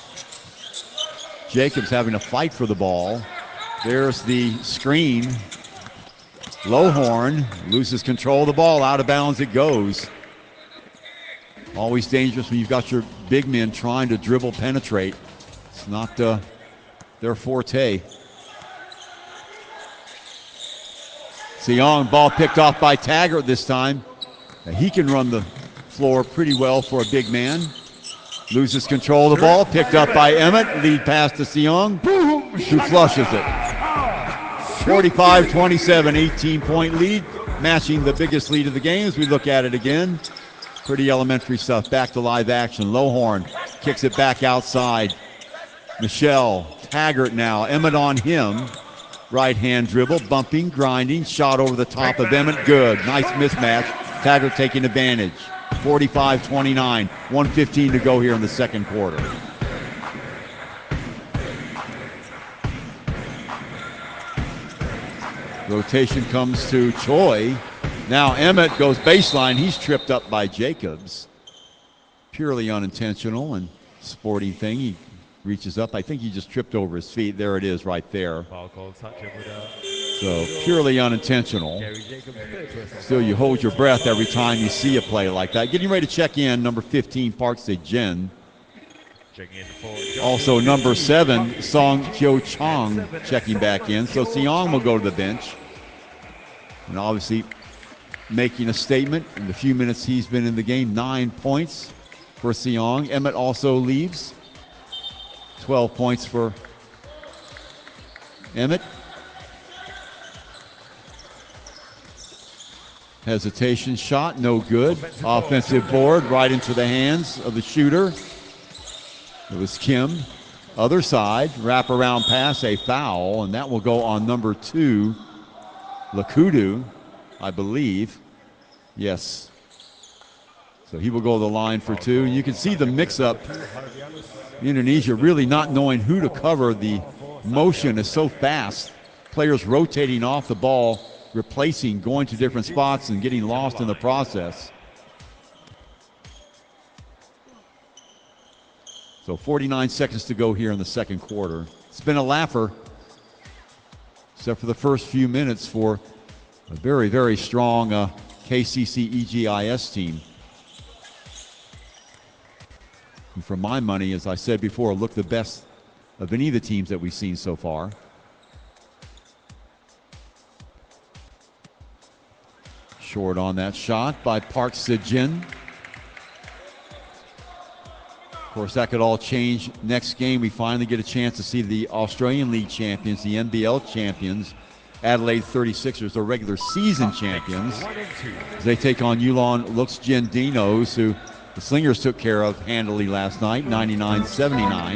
S1: Jacobs having to fight for the ball. There's the screen. Lohorn loses control of the ball. Out of bounds it goes. Always dangerous when you've got your big men trying to dribble penetrate. It's not their forte. Seong, ball picked off by Taggart this time. He can run the floor pretty well for a big man. Loses control of the ball, picked up by Emmett. Lead pass to Seong, who flushes it. 45-27, 18-point lead, matching the biggest lead of the game as we look at it again. Pretty elementary stuff. Back to live action. Lohorn kicks it back outside. Michelle, Taggart now. Emmett on him. Right hand dribble, bumping, grinding, shot over the top of Emmett. Good. Nice mismatch. Taggart taking advantage. 45-29. 1:15 to go here in the second quarter. Rotation comes to Choi. Now Emmett goes baseline. He's tripped up by Jacobs. Purely unintentional and sporting thing. He reaches up. I think he just tripped over his feet. There it is right there. So purely unintentional. Still, you hold your breath every time you see a play like that. Getting ready to check in, number 15, Park Se-jin. Also number 7, Song Hyo-chong checking back in. So Seong will go to the bench. And obviously making a statement in the few minutes he's been in the game. 9 points for Seong. Emmett also leaves. 12 points for Emmett. Hesitation shot, no good. Offensive board right into the hands of the shooter. It was Kim. Other side, wraparound pass, a foul, and that will go on number 2, Lakudu, I believe. Yes. So he will go to the line for 2. You can see the mix-up. Indonesia really not knowing who to cover. The motion is so fast. Players rotating off the ball, replacing, going to different spots, and getting lost in the process. So 49 seconds to go here in the second quarter. It's been a laugher, except for the first few minutes for A very, very strong KCC EGIS team. And for my money, as I said before, look the best of any of the teams that we've seen so far. Short on that shot by Park Sejin. Of course, that could all change next game. We finally get a chance to see the Australian League champions, the NBL champions, Adelaide 36ers, the regular season champions, as they take on Yulon Lux Dinos, who the Slingers took care of handily last night, 99-79.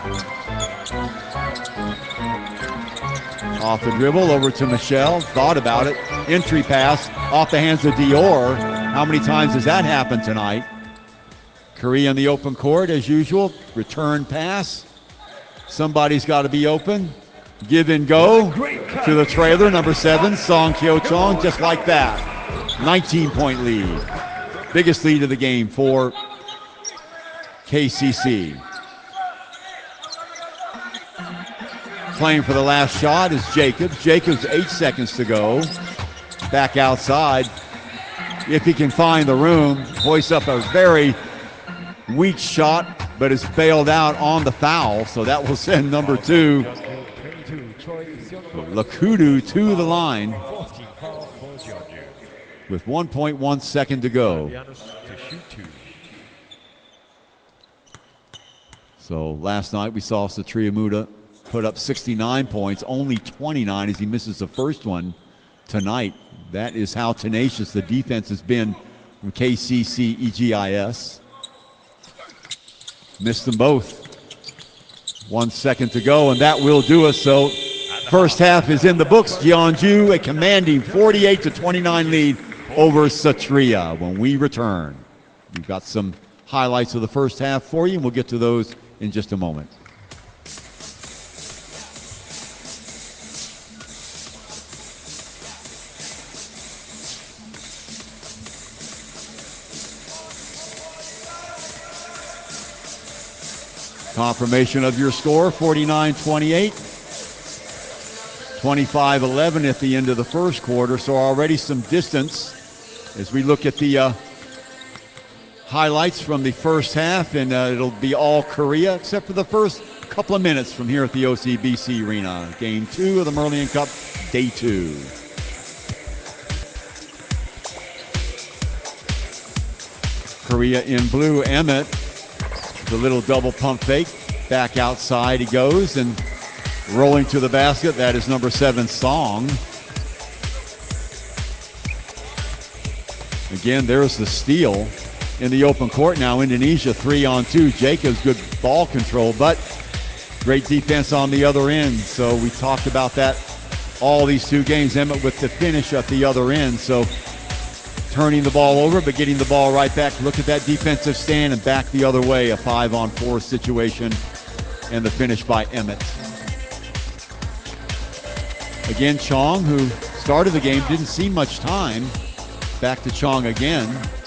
S1: Off the dribble, over to Michelle, thought about it. Entry pass off the hands of Dior. How many times has that happened tonight? Korea in the open court as usual. Return pass. Somebody's got to be open. Give and go to the trailer, number 7, Song Kyo Chong, just like that. 19-point lead. Biggest lead of the game for KCC. Playing for the last shot is Jacobs. Jacobs, 8 seconds to go. Back outside. If he can find the room, hoists up a very weak shot, but is bailed out on the foul. So that will send number 2, Lakudu, to the line with 1.1 second to go. So last night we saw Satria Muda put up 69 points, only 29 as he misses the first one tonight. That is how tenacious the defense has been from KCC EGIS. Missed them both. 1 second to go, and that will do us. So first half is in the books. Jeonju, a commanding 48-29 lead over Satria. When we return, we've got some highlights of the first half for you, and we'll get to those in just a moment. Confirmation of your score, 49-28. 25-11 at the end of the first quarter, so already some distance as we look at the highlights from the first half, and it'll be all Korea except for the first couple of minutes from here at the OCBC Arena. Game 2 of the Merlion Cup, Day 2. Korea in blue, Emmett. The little double pump fake. Back outside he goes, and rolling to the basket, that is number 7, Song. Again, there's the steal in the open court now. Indonesia 3-on-2. Jacobs, good ball control, but great defense on the other end. So we talked about that all these 2 games. Emmett with the finish at the other end. So turning the ball over, but getting the ball right back. Look at that defensive stand and back the other way. A 5-on-4 situation, and the finish by Emmett. Again, Chong, who started the game, didn't see much time. Back to Chong again.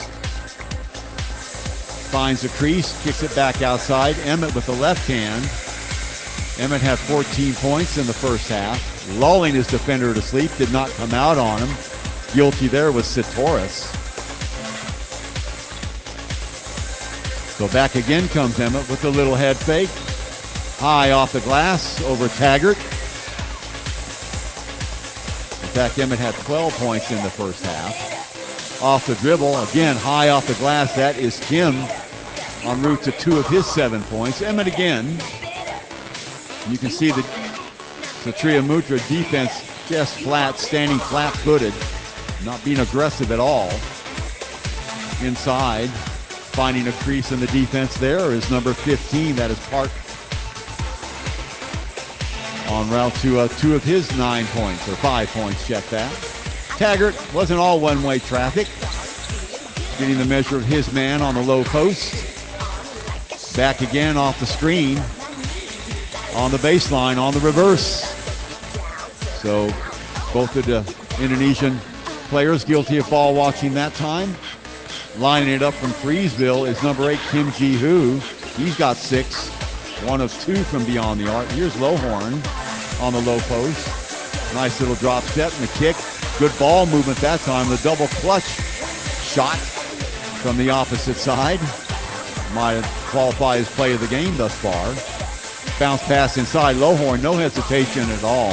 S1: Finds a crease, kicks it back outside. Emmett with the left hand. Emmett had 14 points in the first half. Lulling his defender to sleep, did not come out on him. Guilty there was Sitoris. So back again comes Emmett with a little head fake. High off the glass over Taggart. In fact, Emmett had 12 points in the first half. Off the dribble, again high off the glass, that is Kim en route to 2 of his 7 points. Emmett again. You can see the Satria Mutra defense just flat, standing flat-footed, not being aggressive at all. Inside, finding a crease in the defense there is number 15, that is Park. En route to 2 of his 9 points, or 5 points, check that. Taggart wasn't all one-way traffic. Getting the measure of his man on the low post. Back again off the screen. On the baseline, on the reverse. So both of the Indonesian players guilty of ball watching that time. Lining it up from Freesville is number 8, Kim Ji-hoo. He's got 6. 1 of 2 from beyond the arc. Here's Lohorn on the low post. Nice little drop step and the kick. Good ball movement that time. The double clutch shot from the opposite side. Might qualify as play of the game thus far. Bounce pass inside. Lohorn, no hesitation at all.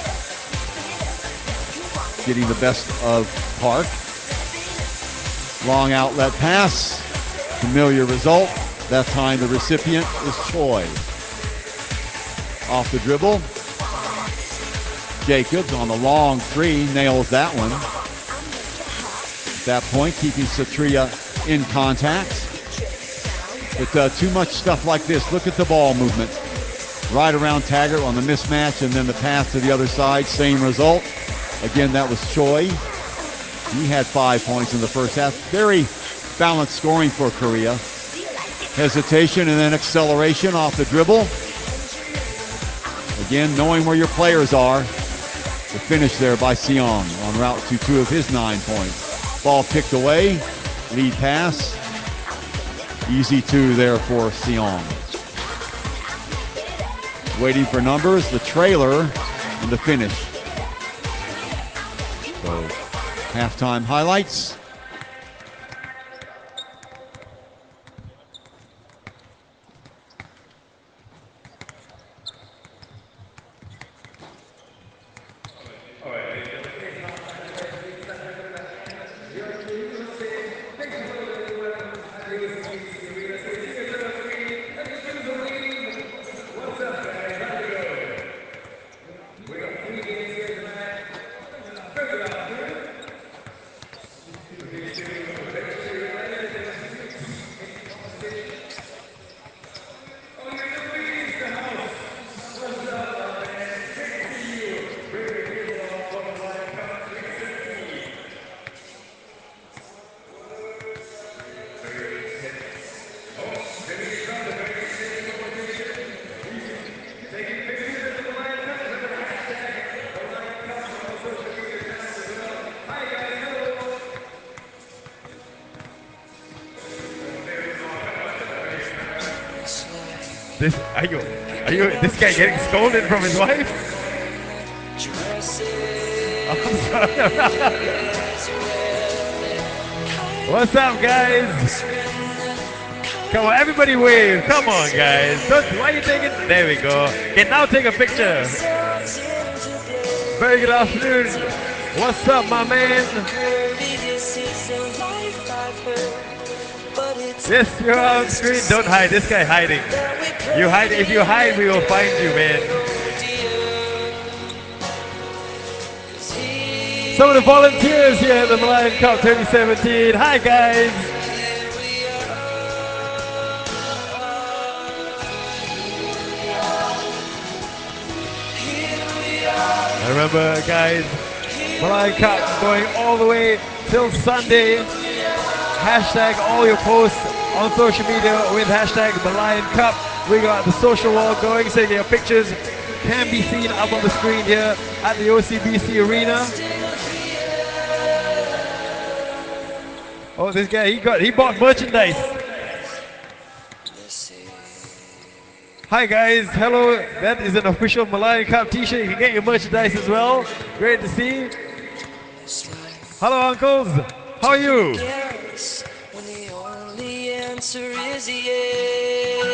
S1: Getting the best of Park. Long outlet pass. Familiar result. That time the recipient is Choi. Off the dribble. Jacobs on the long three, nails that one. At that point, keeping Satria in contact. But too much stuff like this. Look at the ball movement. Right around Taggart on the mismatch, and then the pass to the other side. Same result. Again, that was Choi. He had 5 points in the first half. Very balanced scoring for Korea. Hesitation and then acceleration off the dribble. Again, knowing where your players are. The finish there by Seong on route to 2 of his 9 points. Ball picked away. Lead pass. Easy 2 there for Seong. Waiting for numbers, the trailer, and the finish. So, halftime highlights.
S2: This guy getting scolded from his wife? I'm sorry. What's up, guys? Come on, everybody wave. Come on, guys. Why are you taking? There we go. Okay, now take a picture. Very good afternoon. What's up, my man? Yes, you're on screen. Don't hide. This guy hiding. You hide. If you hide, we will find you, man. Some of the volunteers here at the Malayan Cup 2017. Hi, guys. I remember, guys, Malayan Cup going all the way till Sunday. Hashtag all your posts on social media with hashtag Malayan Cup. We got the social wall going, so your pictures can be seen up on the screen here at the OCBC Arena. Oh, this guy, he bought merchandise. Hi guys, hello. That is an official Malayan Cup t-shirt. You can get your merchandise as well. Great to see. Hello uncles, how are you? Yes, when the only answer is yes.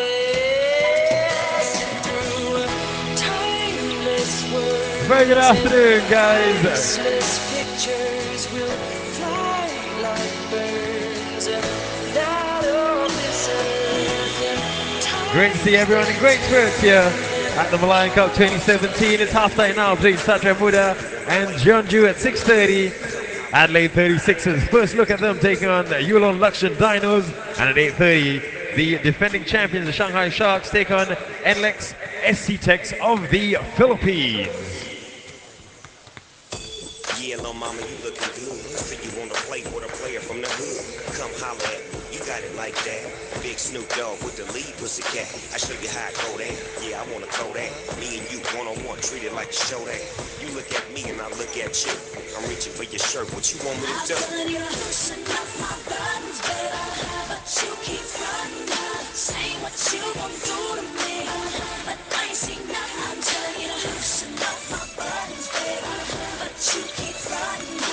S2: Very good afternoon, guys. Pictures will fly like birds. Great to see everyone in great spirits here at the Malayan Cup 2017. It's halftime now between Satria Muda and Jeonju at 6:30. Adelaide 36ers, first look at them taking on Yulon Lakshan Dinos. And at 8:30, the defending champions, the Shanghai Sharks, take on NLEX SC Tex of the Philippines.
S5: Yeah, little mama, you looking good. So you wanna play with a player from the hood? Come holler at me, you got it like that. Big Snoop Dogg with the lead pussycat. I show you how I go that. Yeah, I wanna throw that. Me and you one-on-one, treat it like a show that. You look at me and I look at you. I'm reaching for your shirt, what you want me to do? I'm you loosen up my buttons, baby, but you keep running up. Say what you want to do to me, but I ain't seen nothing. I'm telling you to loosen up my buttons, baby, but you keep running up.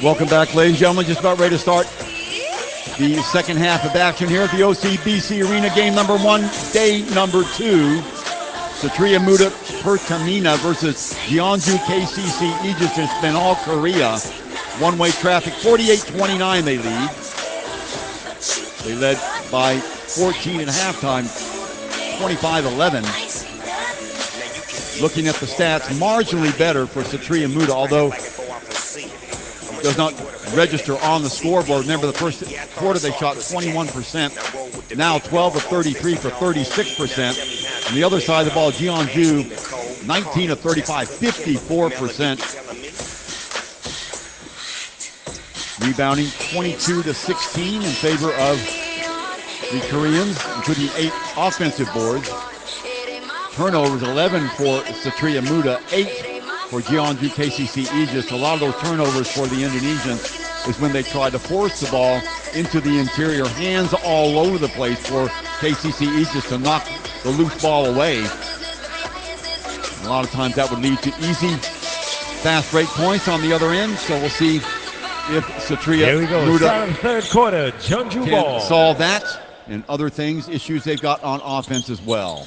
S1: Welcome back, ladies and gentlemen. Just about ready to start the second half of action here at the OCBC Arena. Game number 1, day number 2. Satria Muda Pertamina versus Jeonju KCC Aegis in Spinal, Korea. One-way traffic, 48-29 they lead. They led by 14 at halftime, 25-11. Looking at the stats, marginally better for Satria Muda, although does not register on the scoreboard. Remember, the first quarter they shot 21%. Now 12 of 33 for 36%. On the other side of the ball, Jeonju, 19 of 35, 54%. Rebounding 22-16 in favor of the Koreans, including 8 offensive boards. Turnovers 11 for Satria Muda, 8 for Jeonju KCC Aegis. A lot of those turnovers for the Indonesians is when they try to force the ball into the interior, hands all over the place for KCC Aegis to knock the loose ball away. A lot of times that would lead to easy, fast break points on the other end. So we'll see if Satria Muda
S2: third quarter, Jeonju
S1: can
S2: ball.
S1: solve that and other things, issues they've got on offense as well.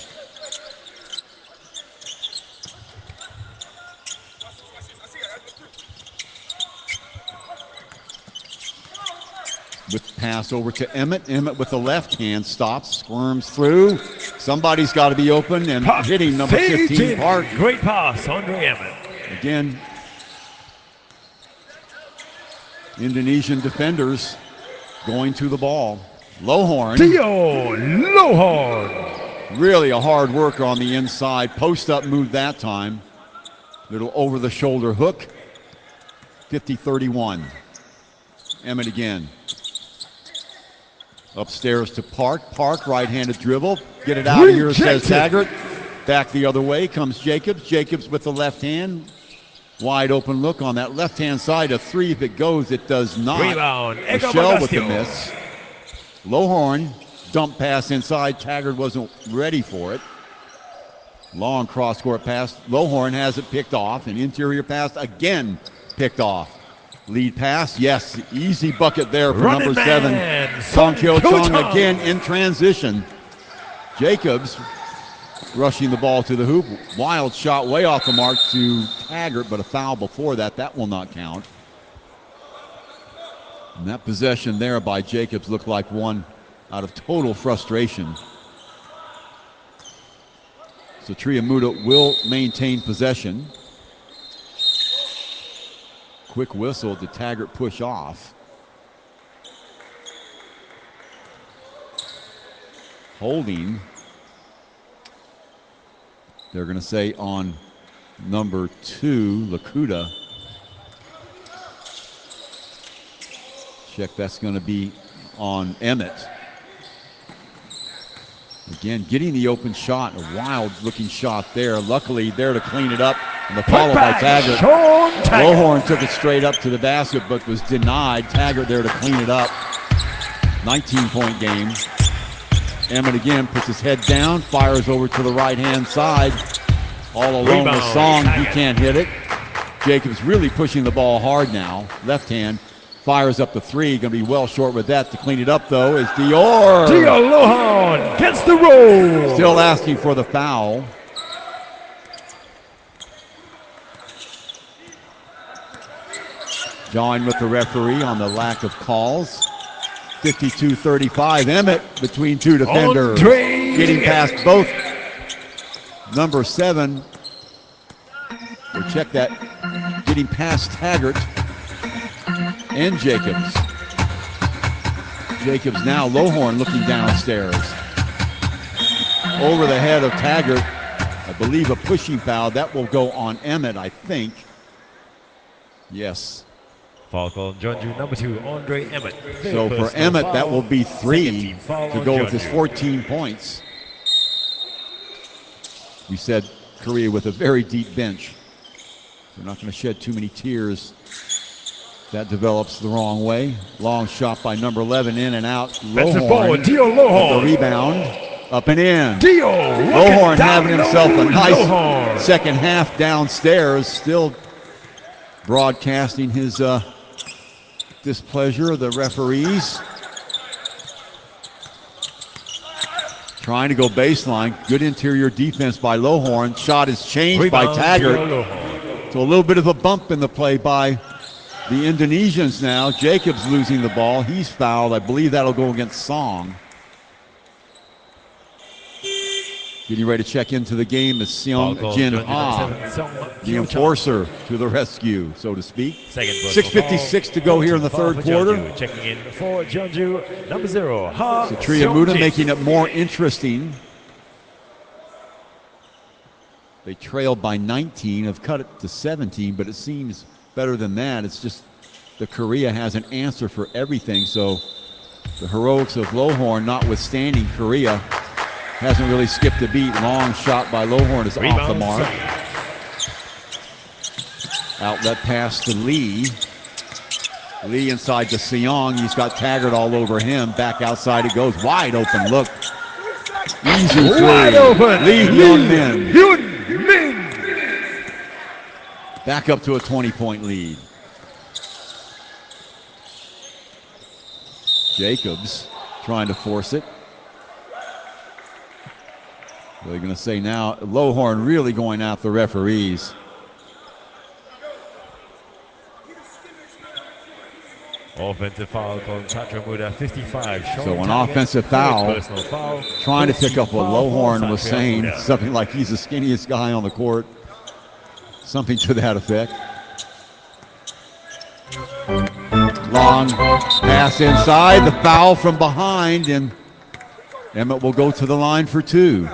S1: With pass over to Emmett. Emmett with the left hand stops, squirms through. Somebody's got to be open and hitting number 15, Park.
S2: Great pass, Andre Emmett.
S1: Again, Indonesian defenders going to the ball. Lohorn.
S2: Dio Lohorn.
S1: Really a hard worker on the inside. Post up move that time. Little over the shoulder hook. 50-31. Emmett again. Upstairs to Park. Park, right-handed dribble. Get it out of here, says Taggart. Back the other way comes Jacobs. Jacobs with the left hand. Wide open look on that left-hand side. A 3 if it goes. It does not.
S2: Rebound.
S1: Michelle with the miss. Lohorn, dump pass inside. Taggart wasn't ready for it. Long cross-court pass. Lohorn has it picked off. An interior pass again picked off. Lead pass, yes, easy bucket there for number 7. Song Kyo Chung again in transition. Jacobs rushing the ball to the hoop. Wild shot way off the mark to Taggart, but a foul before that. That will not count. And that possession there by Jacobs looked like one out of total frustration. So Satria Muda will maintain possession. Quick whistle to Taggart push off. Holding. They're going to say on number 2, Lakuta. Check, that's going to be on Emmett. Again, getting the open shot, a wild looking shot there. Luckily there to clean it up. And the follow by Taggart. Lohorn took it straight up to the basket, but was denied. Taggart there to clean it up. 19-point game. Emmett again puts his head down, fires over to the right-hand side. All alone with Song, he can't hit it. Jacobs really pushing the ball hard now. Left hand, fires up the 3. Going to be well short with that. To clean it up, though, is Dior.
S2: Dio Lohorn gets the roll.
S1: Still asking for the foul. Jawing with the referee on the lack of calls. 52-35. Emmett between 2 defenders. Getting past both. Number 7. We'll check that. Getting past Taggart and Jacobs. Jacobs now. Lohorn looking downstairs. Over the head of Taggart. I believe a pushing foul. That will go on Emmett, I think. Yes.
S2: Foul call on Jeonju, number 2, Andre Emmett.
S1: So for Emmett, that will be 3 to go with his 14 points. We said Korea with a very deep bench. They're not going to shed too many tears. That develops the wrong way. Long shot by number 11, in and out. Lohorn,
S2: Dio Lohorn.
S1: the rebound, up and in.
S2: Dio
S1: Lohorn having himself a nice
S2: Lohorn.
S1: second half downstairs, still broadcasting his displeasure of the referees. Trying to go baseline. Good interior defense by Lohorn. Shot is changed by Taggart. So a little bit of a bump in the play by the Indonesians now. Jacobs losing the ball. He's fouled. I believe that'll go against Song. Getting ready to check into the game is Seong Jin Ha, the enforcer to the rescue, so to speak. 6:56 to go here in the third quarter.
S2: Checking in for Jeonju, number 0, Ha.
S1: Satria Muda making it more interesting. They trailed by 19, have cut it to 17, but it seems better than that. It's just that Korea has an answer for everything, so the heroics of Lohorn notwithstanding, Korea hasn't really skipped a beat. Long shot by Lohorn is off the mark. Outlet pass to Lee. Lee inside to Seong. He's got Taggart all over him. Back outside it goes. Wide open look. Easy three.
S2: Wide open.
S1: Lee Hyun-min.
S2: Hyun-min.
S1: Back up to a 20-point lead. Jacobs trying to force it. They're going to say now, Lohorn really going after the referees.
S2: Offensive foul called Satria Muda, 55.
S1: So an offensive foul, trying to pick up what Lohorn was saying, something like he's the skinniest guy on the court. Something to that effect. Long pass inside, the foul from behind, and Emmett will go to the line for two.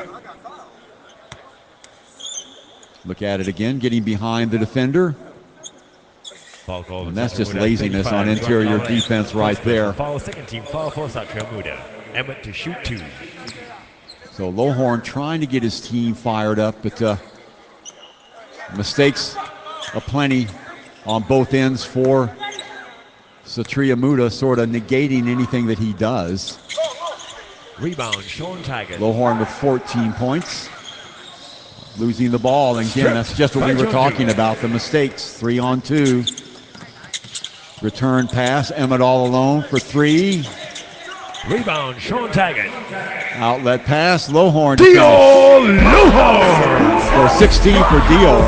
S1: Look at it again, getting behind the defender. And that's just laziness on interior defense right there.
S2: Foul, second team foul for Satria Muda. Emmett to shoot 2.
S1: So Lohorn trying to get his team fired up, but mistakes aplenty on both ends for Satria Muda, sort of negating anything that he does.
S2: Rebound, Sean Taggart.
S1: Lohorn with 14 points. Losing the ball, and again, that's just what we were talking about, the mistakes. 3 on 2. Return pass, Emmett all alone for 3.
S2: Rebound, Sean Taggart.
S1: Outlet pass, Lohorn.
S2: Dior Lohorn.
S1: For 16 for Dior.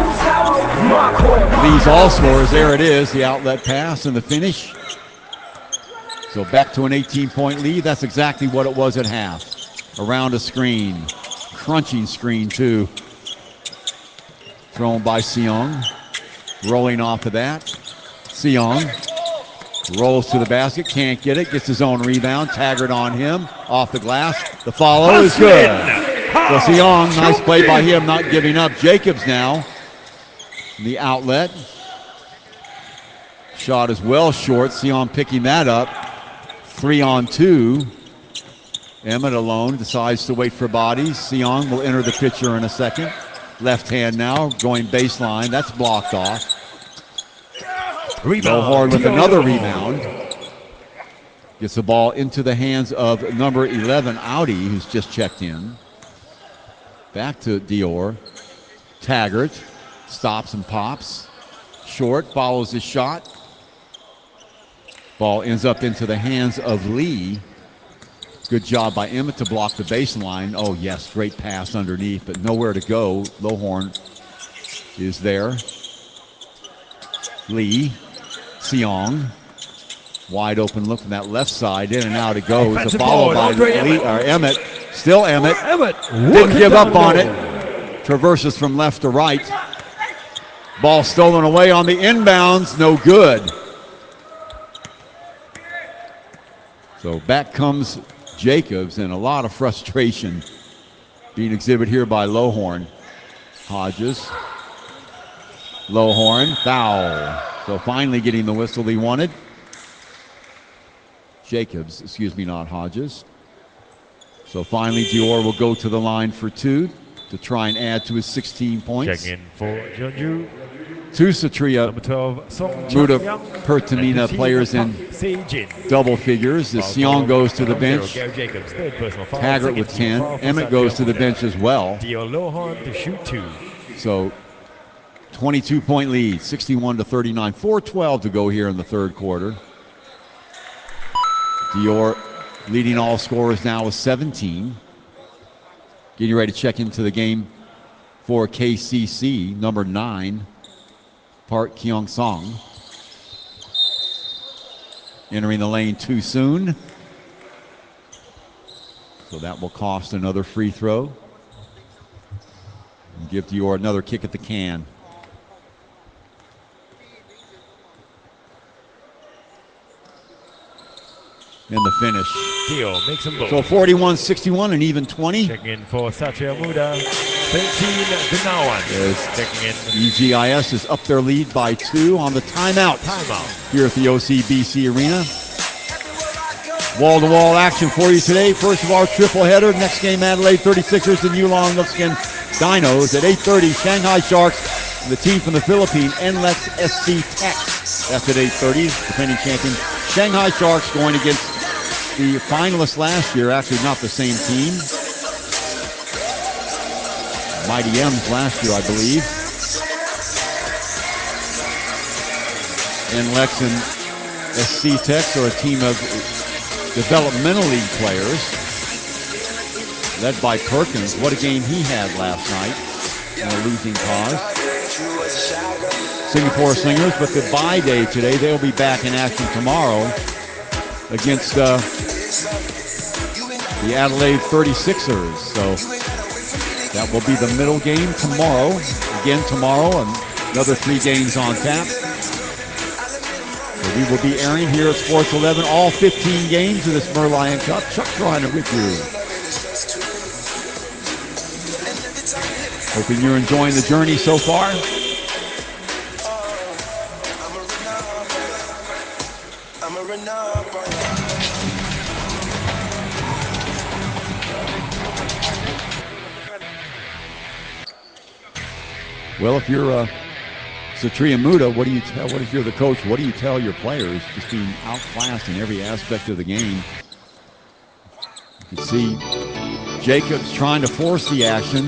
S1: Lee's all scores, there it is, the outlet pass and the finish. So back to an 18-point lead. That's exactly what it was at half. Around a screen. Crunching screen too. Thrown by Seong. Rolling off of that. Seong rolls to the basket, can't get it, gets his own rebound. Taggart on him, off the glass. The follow is good. So Seong, nice play by him, not giving up. Jacobs now, the outlet. Shot is well short. Seong picking that up. 3 on 2. Emmett alone decides to wait for bodies. Seong will enter the picture in a second. Left hand now, going baseline. That's blocked off. Lohorn with another rebound. Gets the ball into the hands of number 11, Audi, who's just checked in. Back to Dior. Taggart stops and pops. Short, follows his shot. Ball ends up into the hands of Lee. Good job by Emmett to block the baseline. Oh, yes, great pass underneath, but nowhere to go. Lohorn is there. Lee, Seong, wide open look from that left side. In and out it goes. A follow by Lee, or Emmett. Still Emmett. Didn't give up on it. Traverses from left to right. Ball stolen away on the inbounds. No good. So back comes Jacobs, and a lot of frustration being exhibited here by Lohorn. Hodges. Lohorn, foul. So finally getting the whistle he wanted. Jacobs, excuse me, not Hodges. So finally Dior will go to the line for 2 to try and add to his 16 points.
S2: Check in for Jeonju.
S1: 2 Satria
S2: Number 12, Song
S1: Muda
S2: Chang-young.
S1: Pertamina players in double figures. As Seong goes to the bench.
S2: Jacobs, third personal foul.
S1: Taggart with 10. Emmett goes to the bench as well.
S2: Dior Lohorn to shoot 2.
S1: So 22-point lead, 61-39. 4:12 to go here in the third quarter. Dior leading all scorers now with 17. Getting ready to check into the game for KCC, number 9, Park Kyung-song. Entering the lane too soon. So that will cost another free throw. And give Dior another kick at the can. And the finish.
S2: Dio makes them both.
S1: So 41-61, an even 20.
S2: Checking in for Satya Muda. 13 Dinawan. Checking in.
S1: EGIS is up their lead by 2 on the timeout. Here at the OCBC Arena. Wall-to-wall action for you today. First of our triple header. Next game, Adelaide 36ers and Yulong Lookskin Dinos. At 8:30, Shanghai Sharks and the team from the Philippines, NLEX SC Tech. That's at 8:30. Defending champion Shanghai Sharks going against the finalists last year. Actually, not the same team. Mighty M's last year, I believe. NLEX and SC Tech are a team of developmental league players, led by Perkins. What a game he had last night in a losing cause. Singapore Slingers, but the bye day today. They'll be back in action tomorrow against the Adelaide 36ers. So that will be the middle game tomorrow. Again tomorrow, and another 3 games on tap. We will be airing here at Sports 11 all 15 games of this Merlion Cup. Chuck Schreiner with you. Hoping you're enjoying the journey so far. Well, if you're Satria Muda, what do you tell? What if you're the coach? What do you tell your players? Just being outclassed in every aspect of the game. You can see Jacobs trying to force the action,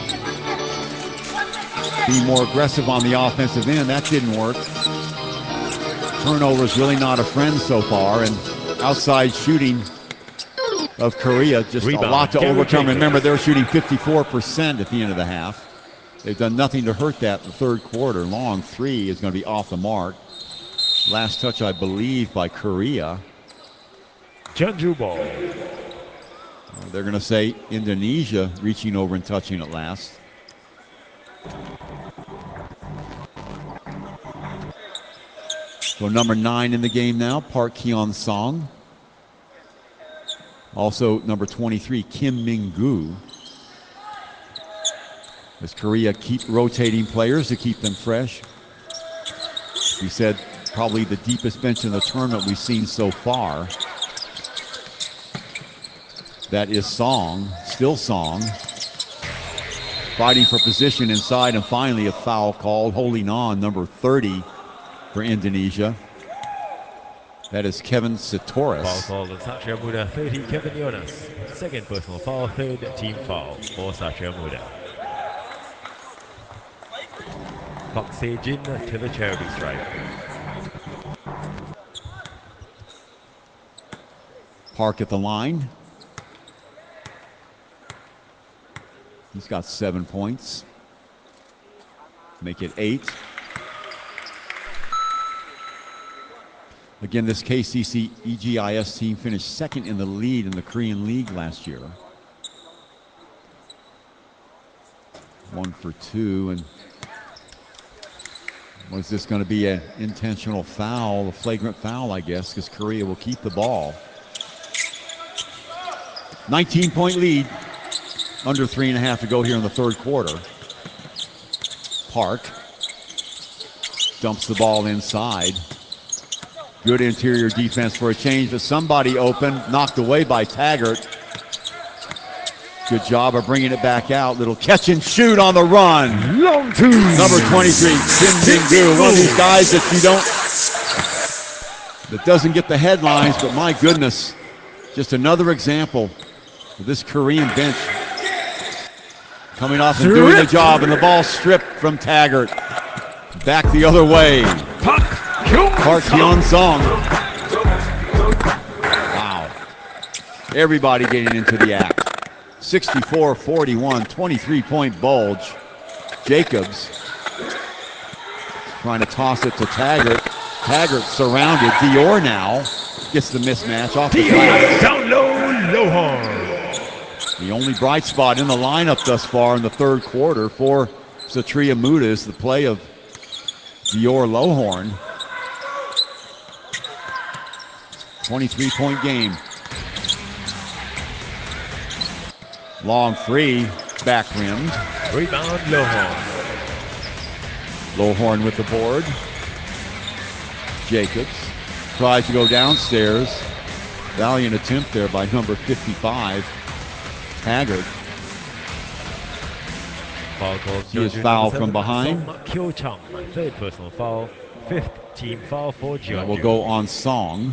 S1: be more aggressive on the offensive end. That didn't work. Turnovers really not a friend so far, and outside shooting of Korea just a lot to overcome. Remember, they're shooting 54% at the end of the half. They've done nothing to hurt that in the third quarter. Long 3 is going to be off the mark. Last touch, I believe, by Korea.
S2: Jeonju ball.
S1: They're going to say Indonesia reaching over and touching it last. So number 9 in the game now, Park Kyung-song. Also number 23, Kim Min-gu. As Korea keep rotating players to keep them fresh. We said probably the deepest bench in the tournament we've seen so far. That is Song, still Song. Fighting for position inside, and finally a foul called, holding on, number 30 for Indonesia. That is Kevin Sitoris.
S2: Foul called on Satya Muda, 30, Kevin Jonas. Second personal foul, third team foul for Satya Muda. Park Se-jin to the charity stripe.
S1: Park at the line. He's got 7 points. Make it 8. Again, this KCC EGIS team finished second in the lead in the Korean League last year. 1 for 2, and was this going to be an intentional foul, a flagrant foul, I guess, because Korea will keep the ball. 19-point lead, under 3.5 to go here in the third quarter. Park dumps the ball inside. Good interior defense for a change, but somebody open, knocked away by Taggart. Good job of bringing it back out. Little catch and shoot on the run.
S2: Long 2.
S1: Number 23, Kim Min-gu, one of these guys that that doesn't get the headlines, but my goodness, just another example of this Korean bench coming off and doing the job, and the ball stripped from Taggart. Back the other way. Park Kyung-song. Wow. Everybody getting into the act. 64-41, 23-point bulge. Jacobs trying to toss it to Taggart. Taggart surrounded. Dior now gets the mismatch off the glass.
S2: Down low, Lohorn.
S1: The only bright spot in the lineup thus far in the third quarter for Satria Muda is the play of Dior Lohorn. 23-point game. Long three, back rimmed.
S2: Rebound, Lohorn.
S1: Lohorn with the board. Jacobs tries to go downstairs. Valiant attempt there by number 55, Taggart.
S2: Foul called.
S1: He is fouled from behind.
S2: Song Kyo Chung, third personal foul, fifth team foul for Jeonju.
S1: That will go on Song.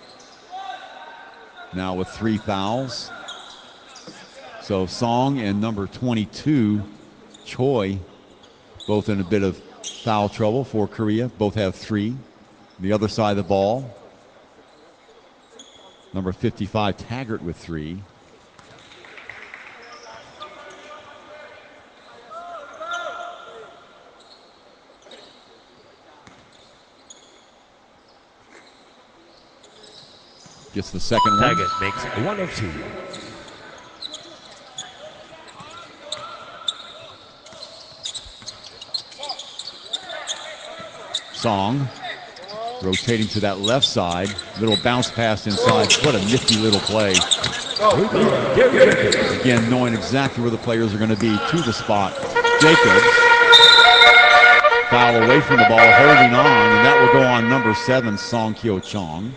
S1: Now with 3 fouls. So Song and number 22, Choi, both in a bit of foul trouble for Korea. Both have 3. The other side of the ball, number 55, Taggart with 3. Gets the second one.
S2: Taggart makes 1 of 2.
S1: Song rotating to that left side. Little bounce pass inside. What a nifty little play. Again, knowing exactly where the players are going to be to the spot. Jacobs. Foul away from the ball, holding on, and that will go on number 7, Song Kyo Chong.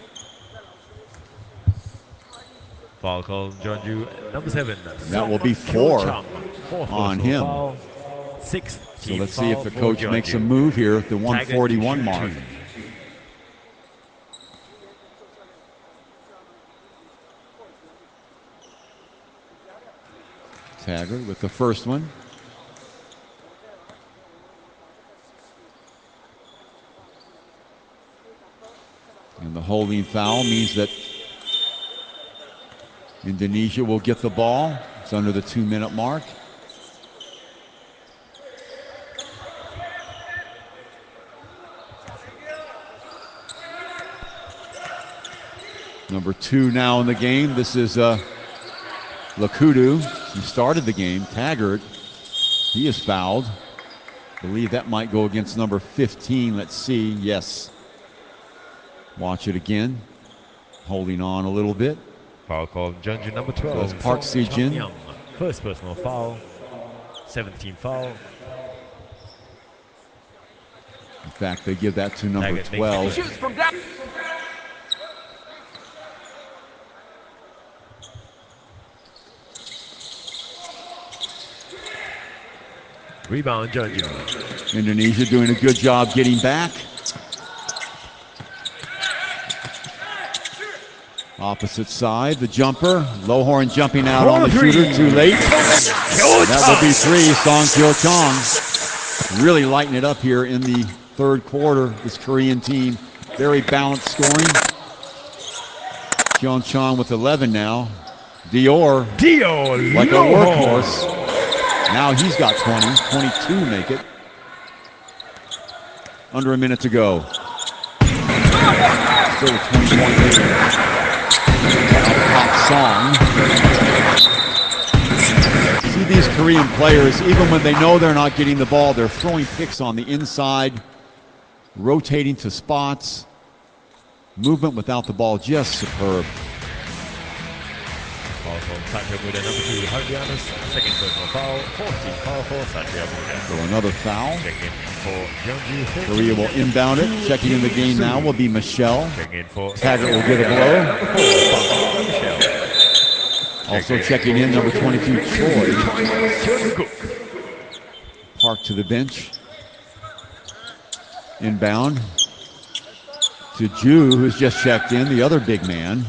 S2: Foul called Jeonju, number 7.
S1: That will be 4 on him.
S2: Foul, 6th
S1: So
S2: team
S1: let's see if
S2: foul
S1: the
S2: for
S1: coach makes a
S2: Jeonju.
S1: move here at the
S2: Taggart
S1: 141
S2: to
S1: mark.
S2: 2.
S1: Taggart with the first one. And the holding foul means that Indonesia will get the ball. It's under the 2-minute mark. Number 2 now in the game. This is Lakudu. He started the game. Taggart, he is fouled. I believe that might go against number 15. Let's see. Yes. Watch it again. Holding on a little bit.
S2: Foul called Jeonju, number 12.
S1: That's Park
S2: Song
S1: Si-jin.
S2: Chang-young. First personal foul, 17 foul.
S1: In fact, they give that to number
S2: Taggart
S1: 12.
S2: Rebound, Jeonju.
S1: Indonesia doing a good job getting back. Opposite side, the jumper. Lohorn jumping out on the shooter, too late. That will be 3, Song Kyo Chong. Really lighting it up here in the third quarter. This Korean team, very balanced scoring. Kyo Chong with 11 now. Dior, like a workhorse. Now he's got 20, 22 make it. Under a minute to go. Still a 20-point lead. Song. See these Korean players, even when they know they're not getting the ball, they're throwing picks on the inside, rotating to spots. Movement without the ball, just superb.
S2: Foul from Satria Muda, number 2, Hardianas. Second personal foul, 14 foul for Satria Muda.
S1: So another foul.
S2: Checking in for Jeonju.
S1: Korea will inbound it. Checking in the game now will be Michelle.
S2: Checking in for
S1: Taggart will get a blow. Also checking in, number 22, Choi. Park to the bench. Inbound to Ju, who's just checked in, the other big man.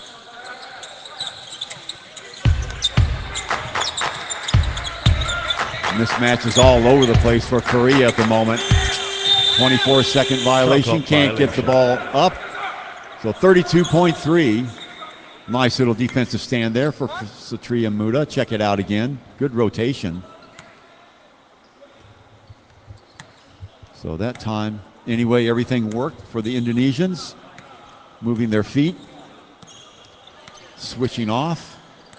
S1: Mismatch is all over the place for Korea at the moment. 24-second violation, can't get the ball up. So 32.3. Nice little defensive stand there for Satria Muda. Check it out again. Good rotation. So that time, anyway, everything worked for the Indonesians. Moving their feet. Switching off.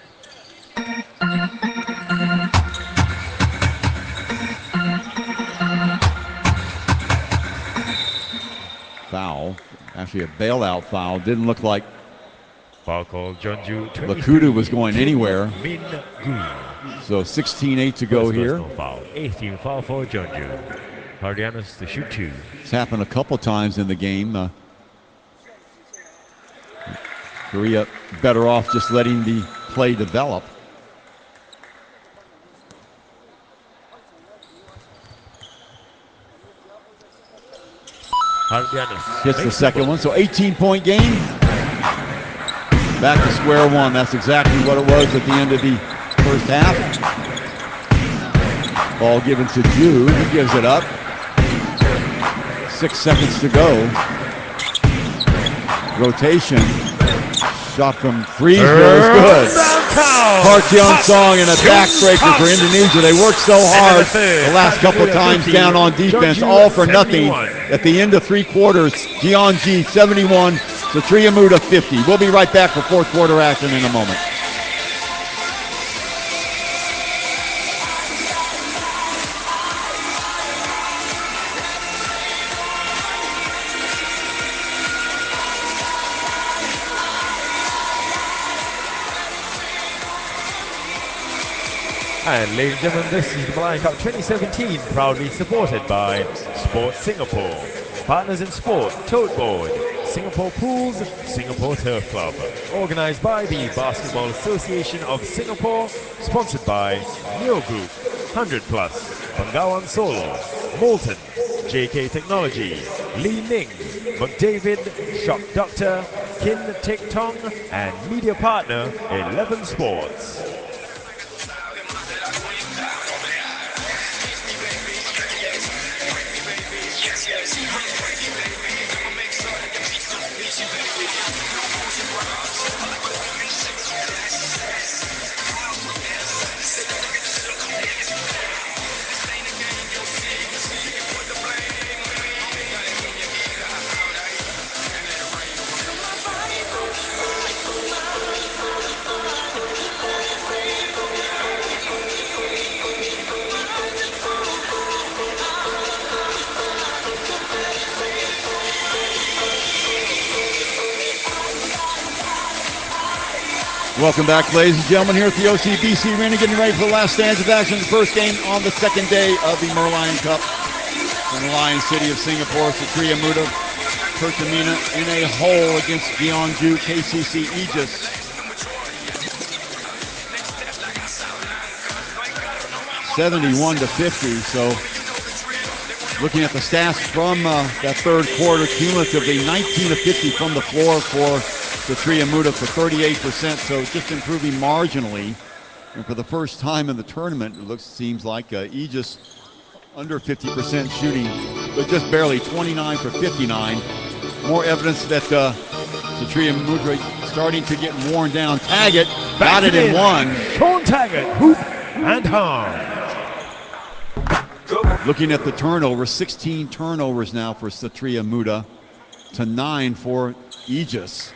S1: Foul. Actually a bailout foul. Didn't look like
S2: Foul call, Jeonju.
S1: Lakudu was going anywhere.
S2: Min Gu.
S1: So 16-8 to go here.
S2: Foul. 18 foul for Jeonju. Cardianos to shoot 2.
S1: It's happened a couple times in the game. Korea better off just letting the play develop.
S2: Cardianos
S1: Hits the second one, so 18-point game. Back to square one. That's exactly what it was at the end of the first half. Ball given to Jude. He gives it up. 6 seconds to go. Rotation. Shot from free throw is good. Park Jeong-song and a backbreaker for Indonesia. They worked so hard the last couple times down on defense, all for nothing. At the end of 3 quarters, Jeonji 71, Satria Muda 50. We'll be right back for fourth quarter action in a moment.
S2: And ladies and gentlemen, this is the Malayan Cup 2017, proudly supported by Sport Singapore. Partners in sport, Tote Board, Singapore Pools, Singapore Turf Club. Organized by the Basketball Association of Singapore, sponsored by Neo Group, 100 Plus, Bengawan Solo, Molten, JK Technology, Li Ning, McDavid, Shock Doctor, Kin Tek Tong, and media partner 11 Sports.
S1: Welcome back, ladies and gentlemen, here at the OCBC Arena, getting ready for the last stands of action. The first game on the second day of the Merlion Cup in the Lion City of Singapore. Satria Muda, Pertamina in a hole against Jeonju KCC Aegis. (71-50). So, looking at the stats from that third quarter, cumulatively 19 of 50 from the floor for Satria Muda for 38%, so just improving marginally. And for the first time in the tournament, it seems like Aegis under 50% shooting, but just barely 29 for 59. More evidence that Satria Muda starting to get worn down. Taggart got it in one.
S2: Sean Taggart, hoop and harm.
S1: Looking at the turnover, 16 turnovers now for Satria Muda to 9 for Aegis.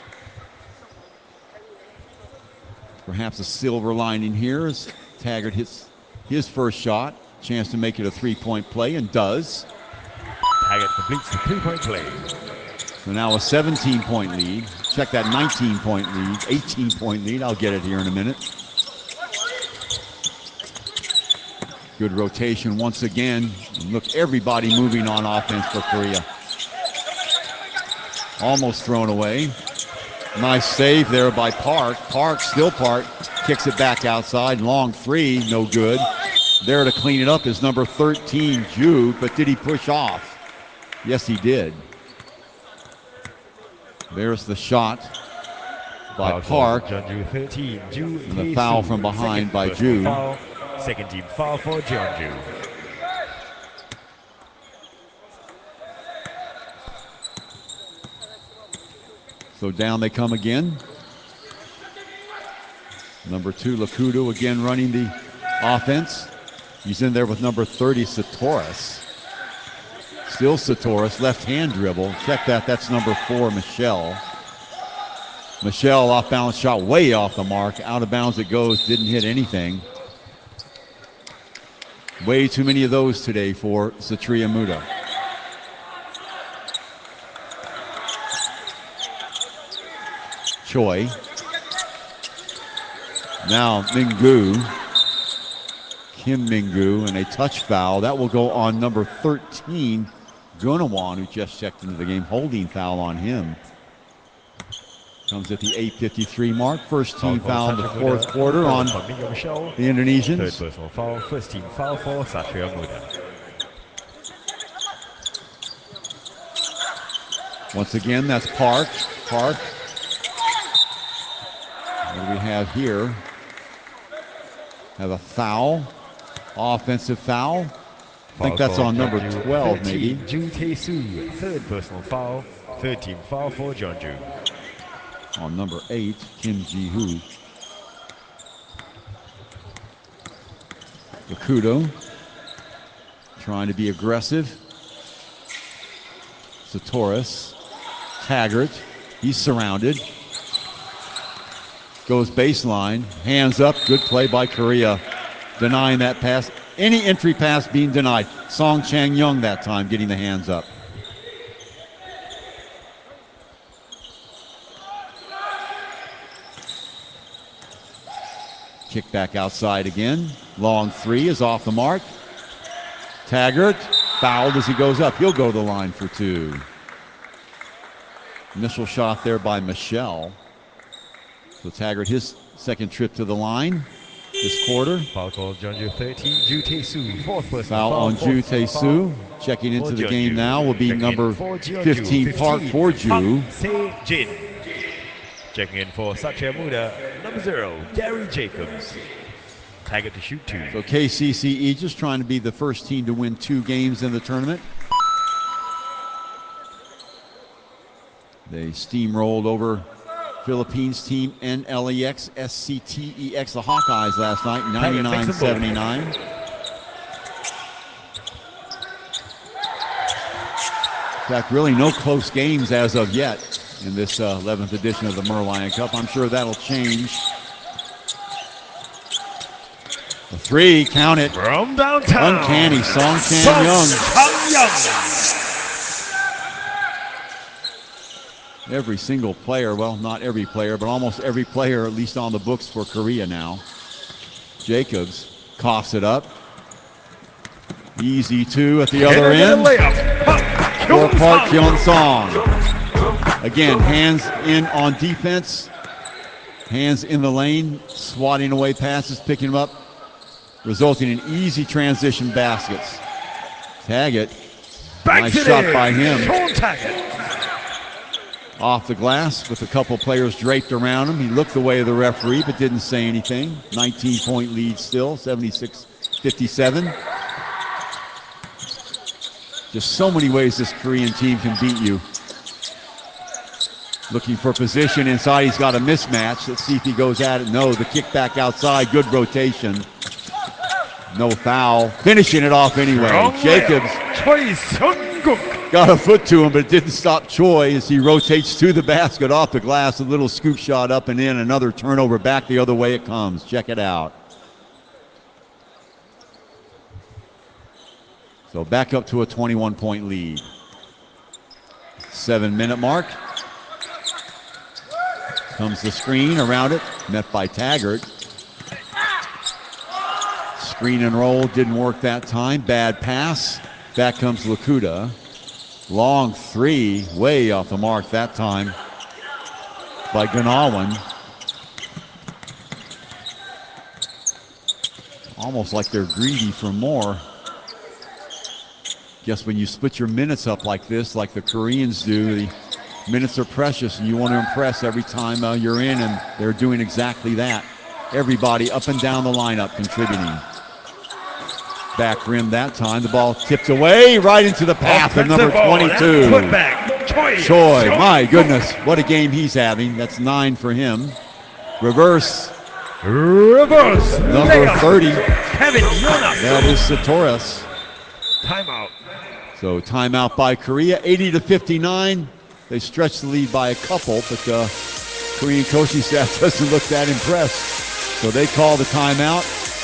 S1: Perhaps a silver lining here as Taggart hits his first shot. Chance to make it a three-point play, and does.
S2: Taggart completes the three-point play.
S1: So now a 17-point lead. Check that 19-point lead, 18-point lead. I'll get it here in a minute. Good rotation once again. And look, everybody moving on offense for Korea. Almost thrown away. Nice save there by Park. Park kicks it back outside. Long three, no good. There to clean it up is number 13, Jude, but did he push off? Yes, he did. There's the shot by Park.
S2: Jeonju 13, Jude.
S1: And the foul from behind by Jude.
S2: Second team foul for Jeonju.
S1: So down they come again. Number 2, Lakudo again running the offense. He's in there with number 30, Satoris. Still Satoris, left hand dribble. Check that, that's number 4, Michelle. Michelle off balance shot way off the mark. Out of bounds it goes, didn't hit anything. Way too many of those today for Satriya Muda. Choi. Now Mingu. Kim Mingu, and a touch foul. That will go on number 13, Gunawan, who just checked into the game. Holding foul on him. Comes at the 8:53 mark. First team foul in the fourth quarter on the Indonesians.
S2: Third personal foul, first team foul for Satriya Muda.
S1: Once again, that's Park. Park. What do we have here? Have a foul. Offensive foul. I think that's on number 12, maybe.
S2: Ju Tae-soo, third personal foul, third team foul for Jeonju.
S1: On number 8, Kim Ji-hoo. Lakudo trying to be aggressive. Satoris. Taggart. He's surrounded. Goes baseline. Hands up. Good play by Korea. Denying that pass. Any entry pass being denied. Song Chang-young that time getting the hands up. Kick back outside again. Long 3 is off the mark. Taggart fouled as he goes up. He'll go to the line for 2. Initial shot there by Michelle. So Taggart, his second trip to the line this quarter.
S2: Foul call, Jeonju 13, Ju Tae-soo, fourth personal
S1: foul on Ju Tae-soo. Checking into the game now will be number 15, Park for Ju.
S2: Se-jin. Checking in for Satriya Muda, number 0, Gary Jacobs. Taggart to shoot 2.
S1: So KCCE just trying to be the first team to win 2 games in the tournament. They steamrolled over Philippines team NLEX SCTEX, the Hawkeyes last night, 99-79. In fact, really no close games as of yet in this 11th edition of the Merlion Cup. I'm sure that'll change. The 3, count it.
S2: From downtown.
S1: Uncanny, Song Chang-young. Every single player, well, not every player, but almost every player, at least on the books for Korea now. Jacobs coughs it up. Easy 2 at the other end. For Park Hyun-song. Again, hands in on defense. Hands in the lane, swatting away passes, picking them up, resulting in easy transition baskets. Taggart, nice shot by him. Off the glass with a couple players draped around him. He looked the way of the referee but didn't say anything. 19-point lead still, 76-57. Just so many ways this Korean team can beat you. Looking for position inside. He's got a mismatch. Let's see if he goes at it. No, the kick back outside. Good rotation. No foul. Finishing it off anyway. Jacobs got a foot to him, but it didn't stop Choi as he rotates to the basket off the glass. A little scoop shot up and in. Another turnover back the other way it comes. Check it out. So back up to a 21-point lead. 7-minute mark. Comes the screen around it, met by Taggart. Screen and roll didn't work that time. Bad pass. Back comes Lakuda. Long 3, way off the mark that time by Gunawan. Almost like they're greedy for more. Guess when you split your minutes up like this, like the Koreans do, the minutes are precious and you want to impress every time you're in, and they're doing exactly that. Everybody up and down the lineup contributing. Back rim that time. The ball tipped away right into the path of number 22. Choi, my goodness, what a game he's having. That's 9 for him. Reverse
S2: Reverse.
S1: Number
S2: layup.
S1: 30,
S2: Kevin Jonas.
S1: that is Satoris.
S2: Timeout.
S1: So timeout by Korea, 80-59. They stretched the lead by a couple, but Korean coaching staff doesn't look that impressed. So they call the timeout.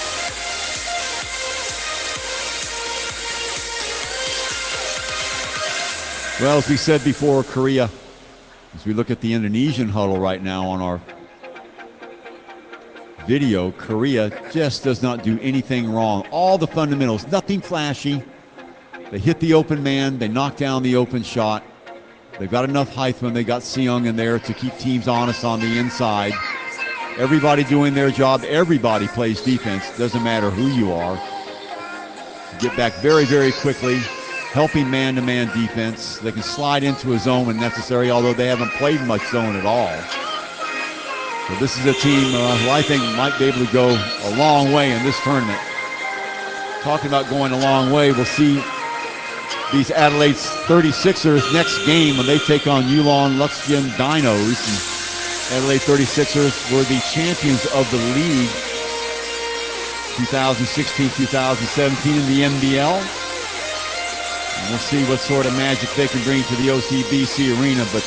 S1: Well, as we said before, Korea, as we look at the Indonesian huddle right now on our video, Korea just does not do anything wrong. All the fundamentals, nothing flashy. They hit the open man, they knock down the open shot. They've got enough height when they got Seung in there to keep teams honest on the inside. Everybody doing their job. Everybody plays defense. Doesn't matter who you are. Get back very, very quickly, helping man-to-man defense. They can slide into a zone when necessary, although they haven't played much zone at all. So this is a team who I think might be able to go a long way in this tournament. Talking about going a long way, we'll see these Adelaide 36ers next game when they take on Yulon Luxian Dinos. And Adelaide 36ers were the champions of the league 2016-2017 in the NBL. And we'll see what sort of magic they can bring to the OCBC arena, but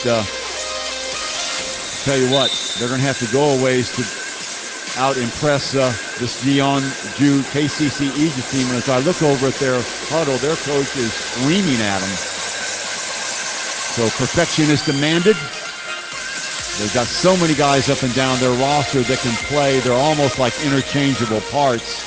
S1: tell you what, they're going to have to go a ways to out-impress this Jeonju KCC Aegis team. And as I look over at their huddle, their coach is screaming at them. So perfection is demanded. They've got so many guys up and down their roster that can play. They're almost like interchangeable parts.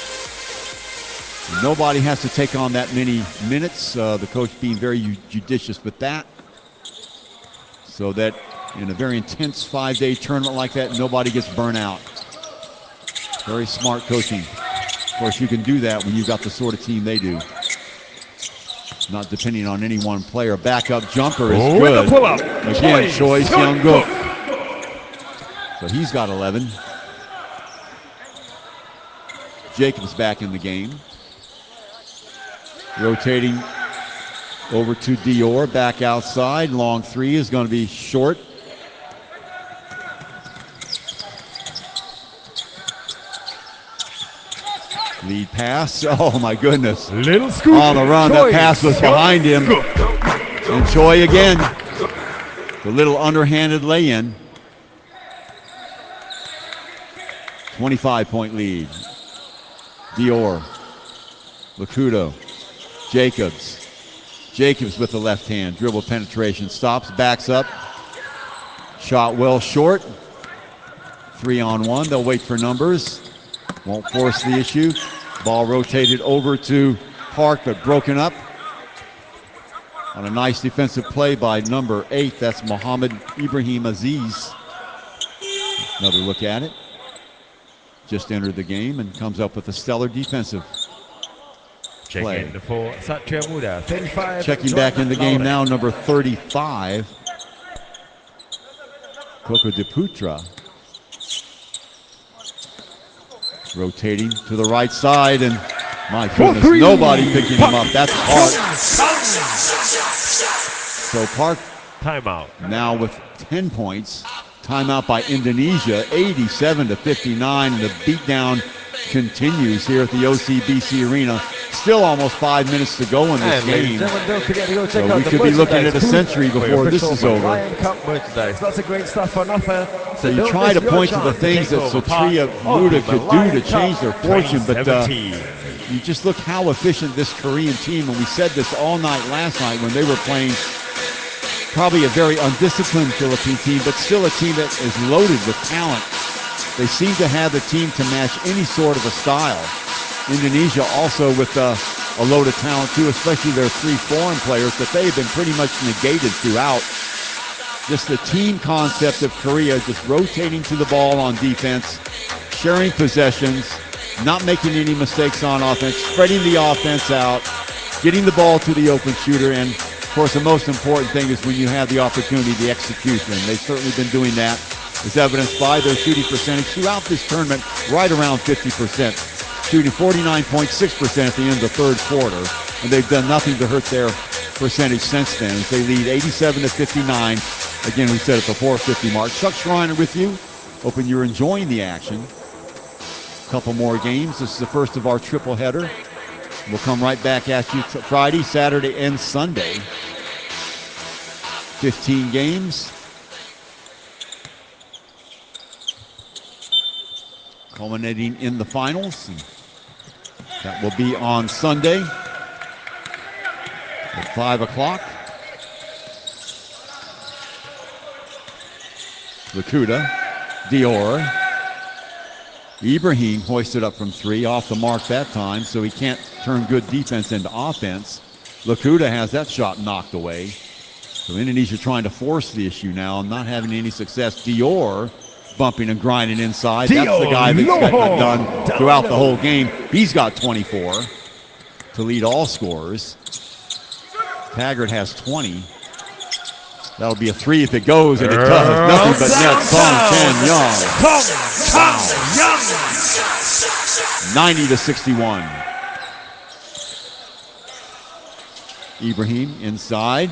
S1: Nobody has to take on that many minutes. The coach being very judicious with that, so that in a very intense 5-day tournament like that, nobody gets burnt out. Very smart coaching. Of course, you can do that when you've got the sort of team they do. Not depending on any one player. Backup jumper is good.
S2: With the pull-up.
S1: Again, Choi Seung-gook. So he's got 11. Jacobs back in the game. Rotating over to Dior, back outside. Long three is going to be short. Lead pass. Oh my goodness.
S2: Little scoop.
S1: On the run. That pass was behind him. And Choi again. The little underhanded lay-in. 25-point lead. Dior. Lakuto. Jacobs. Jacobs with the left hand. Dribble penetration. Stops. Backs up. Shot well short. 3-on-1. They'll wait for numbers. Won't force the issue. Ball rotated over to Park, but broken up. On a nice defensive play by number 8. That's Mohamed Ibrahim Aziz. Another look at it. Just entered the game and comes up with a stellar defensive play.
S2: Check in for Satria Muda. 35.
S1: Checking back in the game now, number 35. Coco DePutra. Rotating to the right side, and my goodness, nobody picking him up. That's Park. So Park
S2: Timeout.
S1: now with 10 points. Timeout by Indonesia, 87-59, and the beatdown continues here at the OCBC Arena. Still almost 5 minutes to go in this game. So we could be looking at a century before this is over.
S2: Lots of great stuff on offer.
S1: So you try to point to the things that Sotria Muda could do to change their fortune, but you just look how efficient this Korean team, and we said this all night last night when they were playing probably a very undisciplined Philippine team, but still a team that is loaded with talent. They seem to have the team to match any sort of a style. Indonesia also with a load of talent too, especially their 3 foreign players, but they have been pretty much negated throughout. Just the team concept of Korea, just rotating to the ball on defense, sharing possessions, not making any mistakes on offense, spreading the offense out, getting the ball to the open shooter, and of course the most important thing is when you have the opportunity, the execution. They've certainly been doing that, as evidenced by their shooting percentage throughout this tournament, right around 50%, shooting 49.6% at the end of the third quarter, and they've done nothing to hurt their percentage since then. As they lead 87-59. Again, we said at the 4:50 mark. Chuck Schreiner with you. Hoping you're enjoying the action couple more games. This is the first of our triple header. We'll come right back at you Friday, Saturday, and Sunday. 15 games. Culminating in the finals. And that will be on Sunday at 5 o'clock. Lakuta, Dior. Ibrahim hoisted up from 3, off the mark that time, so he can't turn good defense into offense. Lakuta has that shot knocked away. So Indonesia trying to force the issue now and not having any success. Dior bumping and grinding inside. That's the guy that's getting it done throughout the whole game. He's got 24 to lead all scorers. Taggart has 20. That'll be a 3 if it goes, and it does. Nothing but net. Song Chen Young. 90-61. Ibrahim inside.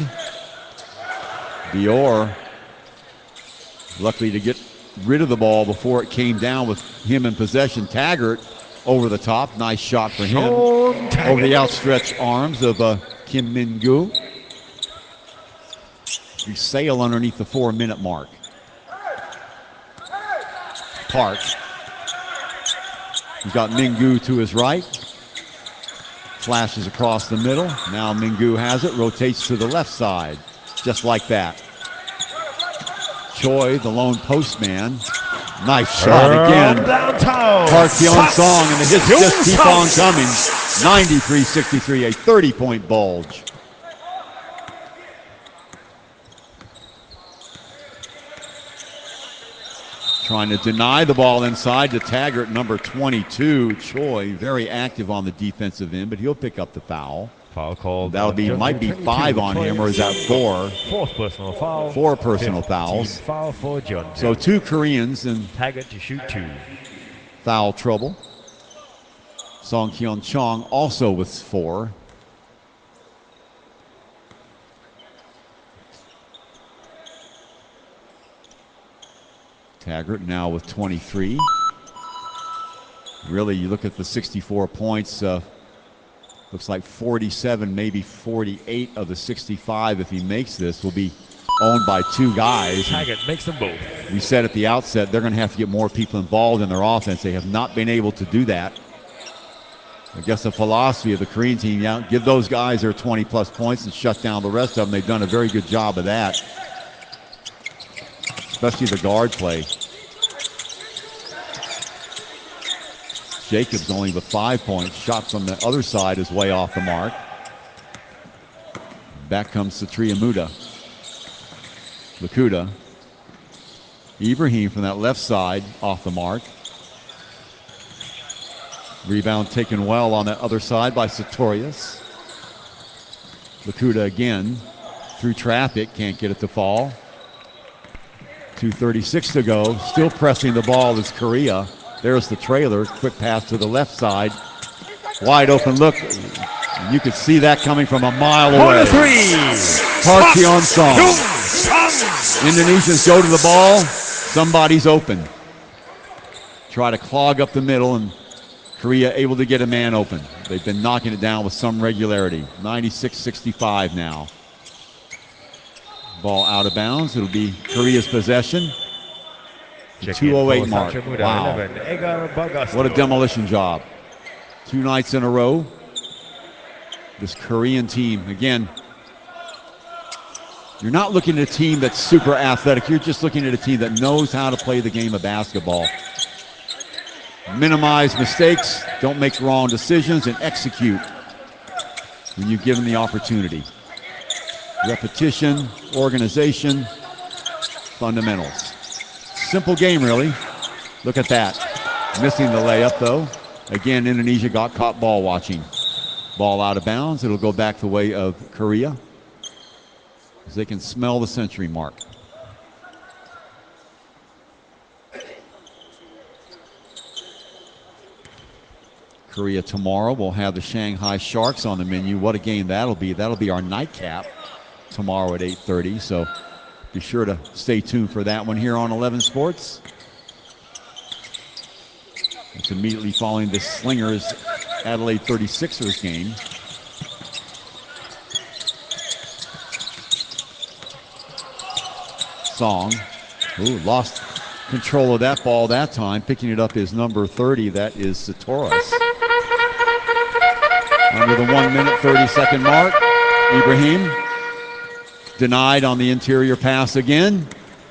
S1: Dior luckily to get rid of the ball before it came down with him in possession. Taggart over the top. Nice shot for him. Over the outstretched arms of Kim Min-gu. We sail underneath the 4-minute mark. Park. He's got Min-gu to his right. Flashes across the middle. Now Min-gu has it. Rotates to the left side. Just like that. Choi, the lone postman. Nice shot again. Park Hyun-song, and the hits just keep on coming. 93-63, a 30-point bulge. Trying to deny the ball inside to Taggart, number 22. Choi, very active on the defensive end, but he'll pick up the foul.
S2: Foul called.
S1: That'll be, might be 5 on him, or is that 4?
S2: 4th personal foul.
S1: 4 personal fouls.
S2: Foul for John.
S1: So 2 Koreans in
S2: Taggart to shoot 2.
S1: foul trouble. Song Hyun Chong also with 4. Taggart now with 23. Really, you look at the 64 points, looks like 47, maybe 48 of the 65, if he makes this, will be owned by 2 guys.
S2: Taggart makes them both.
S1: We said at the outset they're going to have to get more people involved in their offense. They have not been able to do that. I guess the philosophy of the Korean team, yeah, give those guys their 20-plus points and shut down the rest of them. They've done a very good job of that, especially the guard play. Jacobs only with 5 points. Shot from the other side is way off the mark. Back comes Satria Muda. Lakuta. Ibrahim from that left side off the mark. Rebound taken well on that other side by Sartorius. Lakuta again through traffic, can't get it to fall. 2:36 to go. Still pressing the ball is Korea. There's the trailer. Quick pass to the left side. Wide open look. You could see that coming from a mile away. Park Hyun-song. Indonesians go to the ball. Somebody's open. Try to clog up the middle, and Korea able to get a man open. They've been knocking it down with some regularity. 96-65 now. Ball out of bounds. It'll be Korea's possession. 2:08 mark. Wow. What a demolition job. 2 nights in a row. This Korean team, again, you're not looking at a team that's super athletic. You're just looking at a team that knows how to play the game of basketball. Minimize mistakes, don't make wrong decisions, and execute when you give them the opportunity. Repetition, organization, fundamentals. Simple game, really. Look at that. Missing the layup, though. Again, Indonesia got caught ball watching. Ball out of bounds. It'll go back the way of Korea, as they can smell the century mark. Korea tomorrow will have the Shanghai Sharks on the menu. What a game that'll be. That'll be our nightcap tomorrow at 8:30. So be sure to stay tuned for that one here on 11 Sports. We'll immediately following the Slingers Adelaide 36ers game. Song, who lost control of that ball that time. Picking it up is number 30. That is Satoras. Under the 1 minute, 30-second mark. Ibrahim denied on the interior pass again.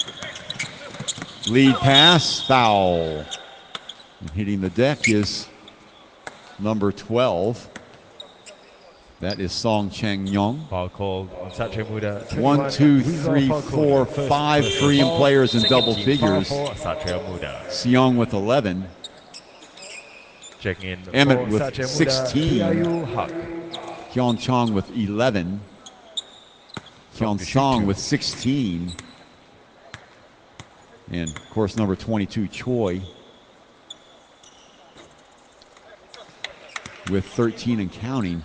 S1: Lead pass, foul. And hitting the deck is number 12. That is Song Chang-yong.
S2: Foul called on Satria Muda.
S1: 1, 2, 3, 4, 5 Korean players in double figures.
S2: Satria Muda.
S1: Seong with 11.
S2: Checking in.
S1: Emmett with
S2: Satria Muda,
S1: 16.
S2: Kiayu Hak.
S1: Hyun Chong with 11. Hyun Song with 16. And, of course, number 22, Choi, with 13 and counting.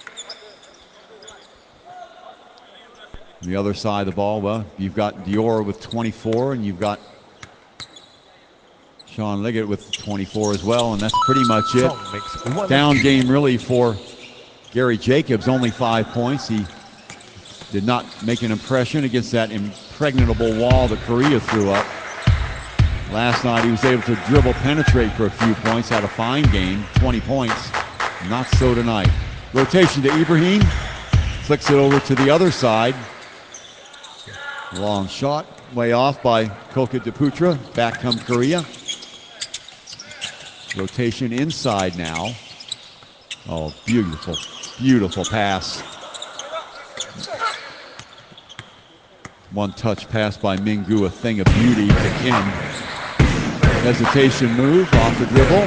S1: On the other side of the ball, well, you've got Dior with 24, and you've got Sean Liggett with 24 as well, and that's pretty much it. Down game, really, for Gary Jacobs, only 5 points. He did not make an impression against that impregnable wall that Korea threw up. Last night he was able to dribble, penetrate for a few points, had a fine game, 20 points. Not so tonight. Rotation to Ibrahim, flicks it over to the other side. Long shot, way off by Koka Deputra. Back come Korea. Rotation inside now. Oh, beautiful, beautiful pass. One touch pass by Minggu, a thing of beauty to Kim. Hesitation move off the dribble.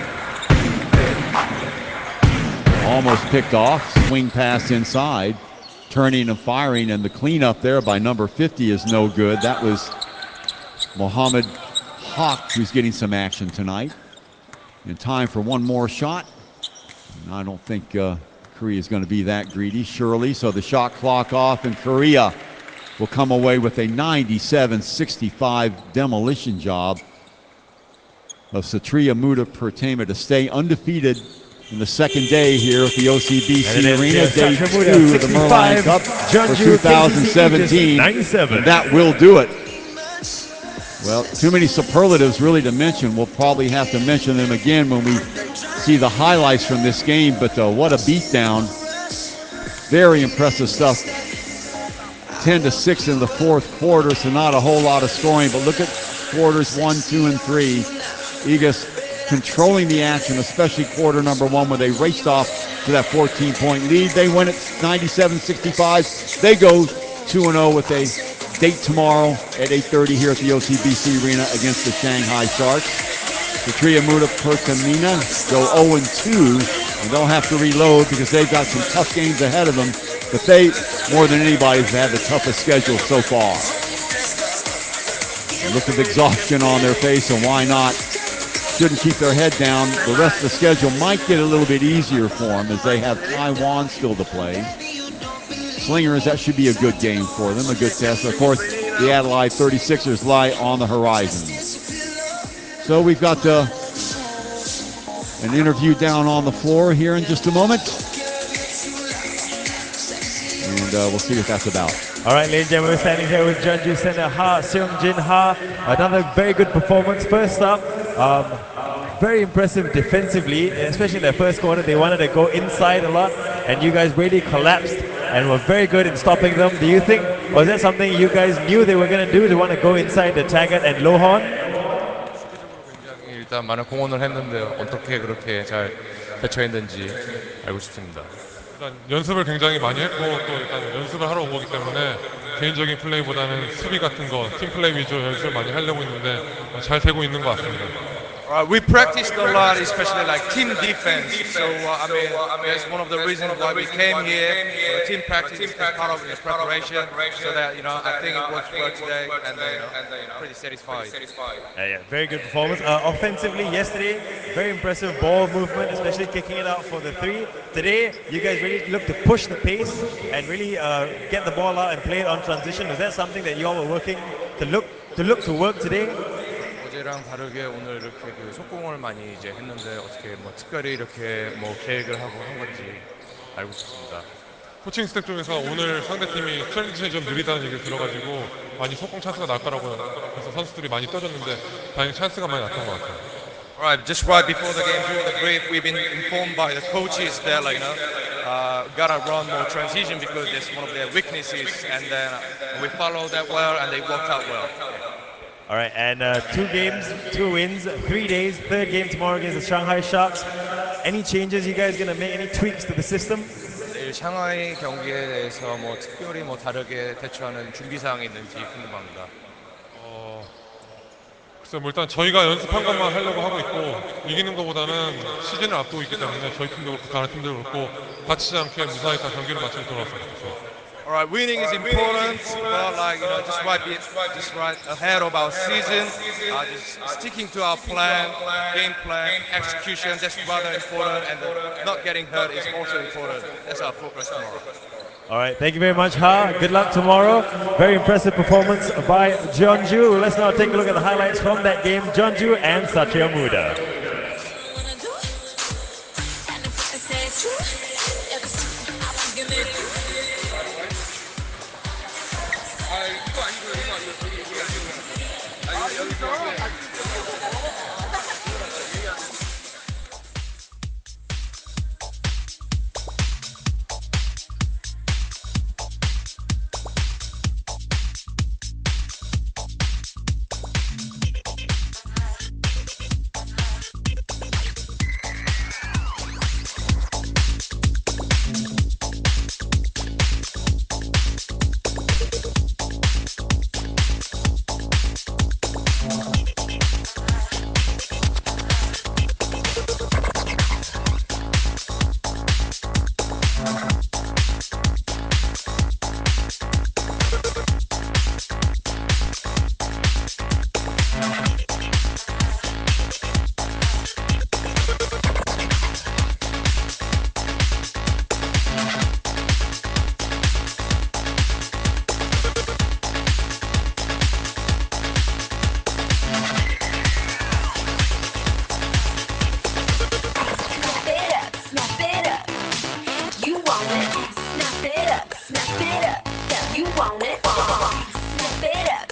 S1: Almost picked off. Swing pass inside. Turning and firing, and the cleanup there by number 50 is no good. That was Mohammed Hawk, who's getting some action tonight. In time for one more shot. And I don't think Korea is going to be that greedy, surely. So the shot clock off, and Korea will come away with a 97-65 demolition job of Satria Muda Pertama to stay undefeated in the second day here at the OCBC Arena, day 2 of the Merlion Cup for 2017. And that will do it. Well, too many superlatives really to mention. We'll probably have to mention them again when we see the highlights from this game, but what a beatdown. Very impressive stuff. 10-6 in the fourth quarter, so not a whole lot of scoring, but look at quarters 1, 2, and 3. Igis controlling the action, especially quarter number 1, where they raced off to that 14-point lead. They win it 97-65. They go 2-0 with a date tomorrow at 8:30 here at the OCBC Arena against the Shanghai Sharks. The Satria Muda Pertamina go 0-2, and they'll have to reload because they've got some tough games ahead of them. But they, more than anybody, have had the toughest schedule so far. Look at the exhaustion on their face, and why not? Shouldn't keep their head down. The rest of the schedule might get a little bit easier for them as they have Taiwan still to play. Slingers, that should be a good game for them, a good test. Of course, the Adelaide 36ers lie on the horizon. So we've got an interview down on the floor here in just a moment. And we'll see what that's about.
S2: All right, ladies and gentlemen, we're standing here with Jeonju Center Ha, Seung-Jin Ha. Another very good performance. First up, very impressive defensively, especially in their first quarter. They wanted to go inside a lot, and you guys really collapsed and were very good in stopping them. Do you think, was that something you guys knew they were going to do? They want to go inside the Taggart and Lohon?
S6: 일단 많은 공헌을 했는데 어떻게 그렇게 잘 대처했는지 알고 싶습니다.
S7: 일단 연습을 굉장히 많이 했고 또 일단 연습을 하러 온 거기 때문에 개인적인 플레이보다는 수비 같은 거, 팀 플레이 위주로 연습을 많이 하려고 했는데 잘 되고 있는 것 같습니다.
S8: We practiced a lot, especially like team defense. So I mean, that's one of the reasons why we came here. Team practice is part of this preparation, so that I think it works well today, and pretty satisfied.
S2: Yeah, very good performance. Offensively, yesterday, very impressive ball movement, especially kicking it out for the 3. Today, you guys really look to push the pace and really get the ball out and play it on transition. Was that something that you all were working to look to work today?
S8: 어제랑
S6: 어제랑 다르게 오늘 이렇게 그 속공을 많이 이제 했는데 어떻게 뭐 특별히 이렇게 뭐 계획을 하고 한 건지 알고 싶습니다.
S7: 코칭 스텝 중에서 오늘 상대팀이 트랜지션이 좀 느리다는 얘기를 들어가지고 많이 속공 찬스가 날 거라고 해서 선수들이 많이 떠줬는데 다행히 찬스가 많이 났던 것 같아요.
S8: Right, just right before the game, during the brief, we've been informed by the coaches that, gotta run more transition because that's one of their weaknesses, and then we followed that well, and they worked out well.
S9: All right, and 2 games, 2 wins, 3 days, third game tomorrow against the Shanghai Sharks. Any changes you guys gonna make? Any tweaks to the system?
S6: 내일 샹하이 경기에 대해서 뭐 특별히 뭐 다르게 대처하는 준비 사항이 있는지 궁금합니다.
S7: 글쎄 뭐 일단 저희가 연습한 것만 하려고 하고 있고 이기는 것보다는 시즌을 앞두고 있기 때문에 저희 팀도 그렇고 다른 팀도 그렇고 다치지 않게 무사히 다 경기를 마치고 돌아왔으면 좋겠어요.
S8: All right, winning is important, but just right ahead of our season, just sticking to our plan, game plan, execution. That's rather important, and not getting hurt is also important. That's our focus tomorrow.
S9: All right, thank you very much, Ha. Good luck tomorrow. Very impressive performance by Jeonju. Let's now take a look at the highlights from that game. Jeonju and Satya Muda.
S3: You want it, snap it up. Yeah, you want it. Snap it up.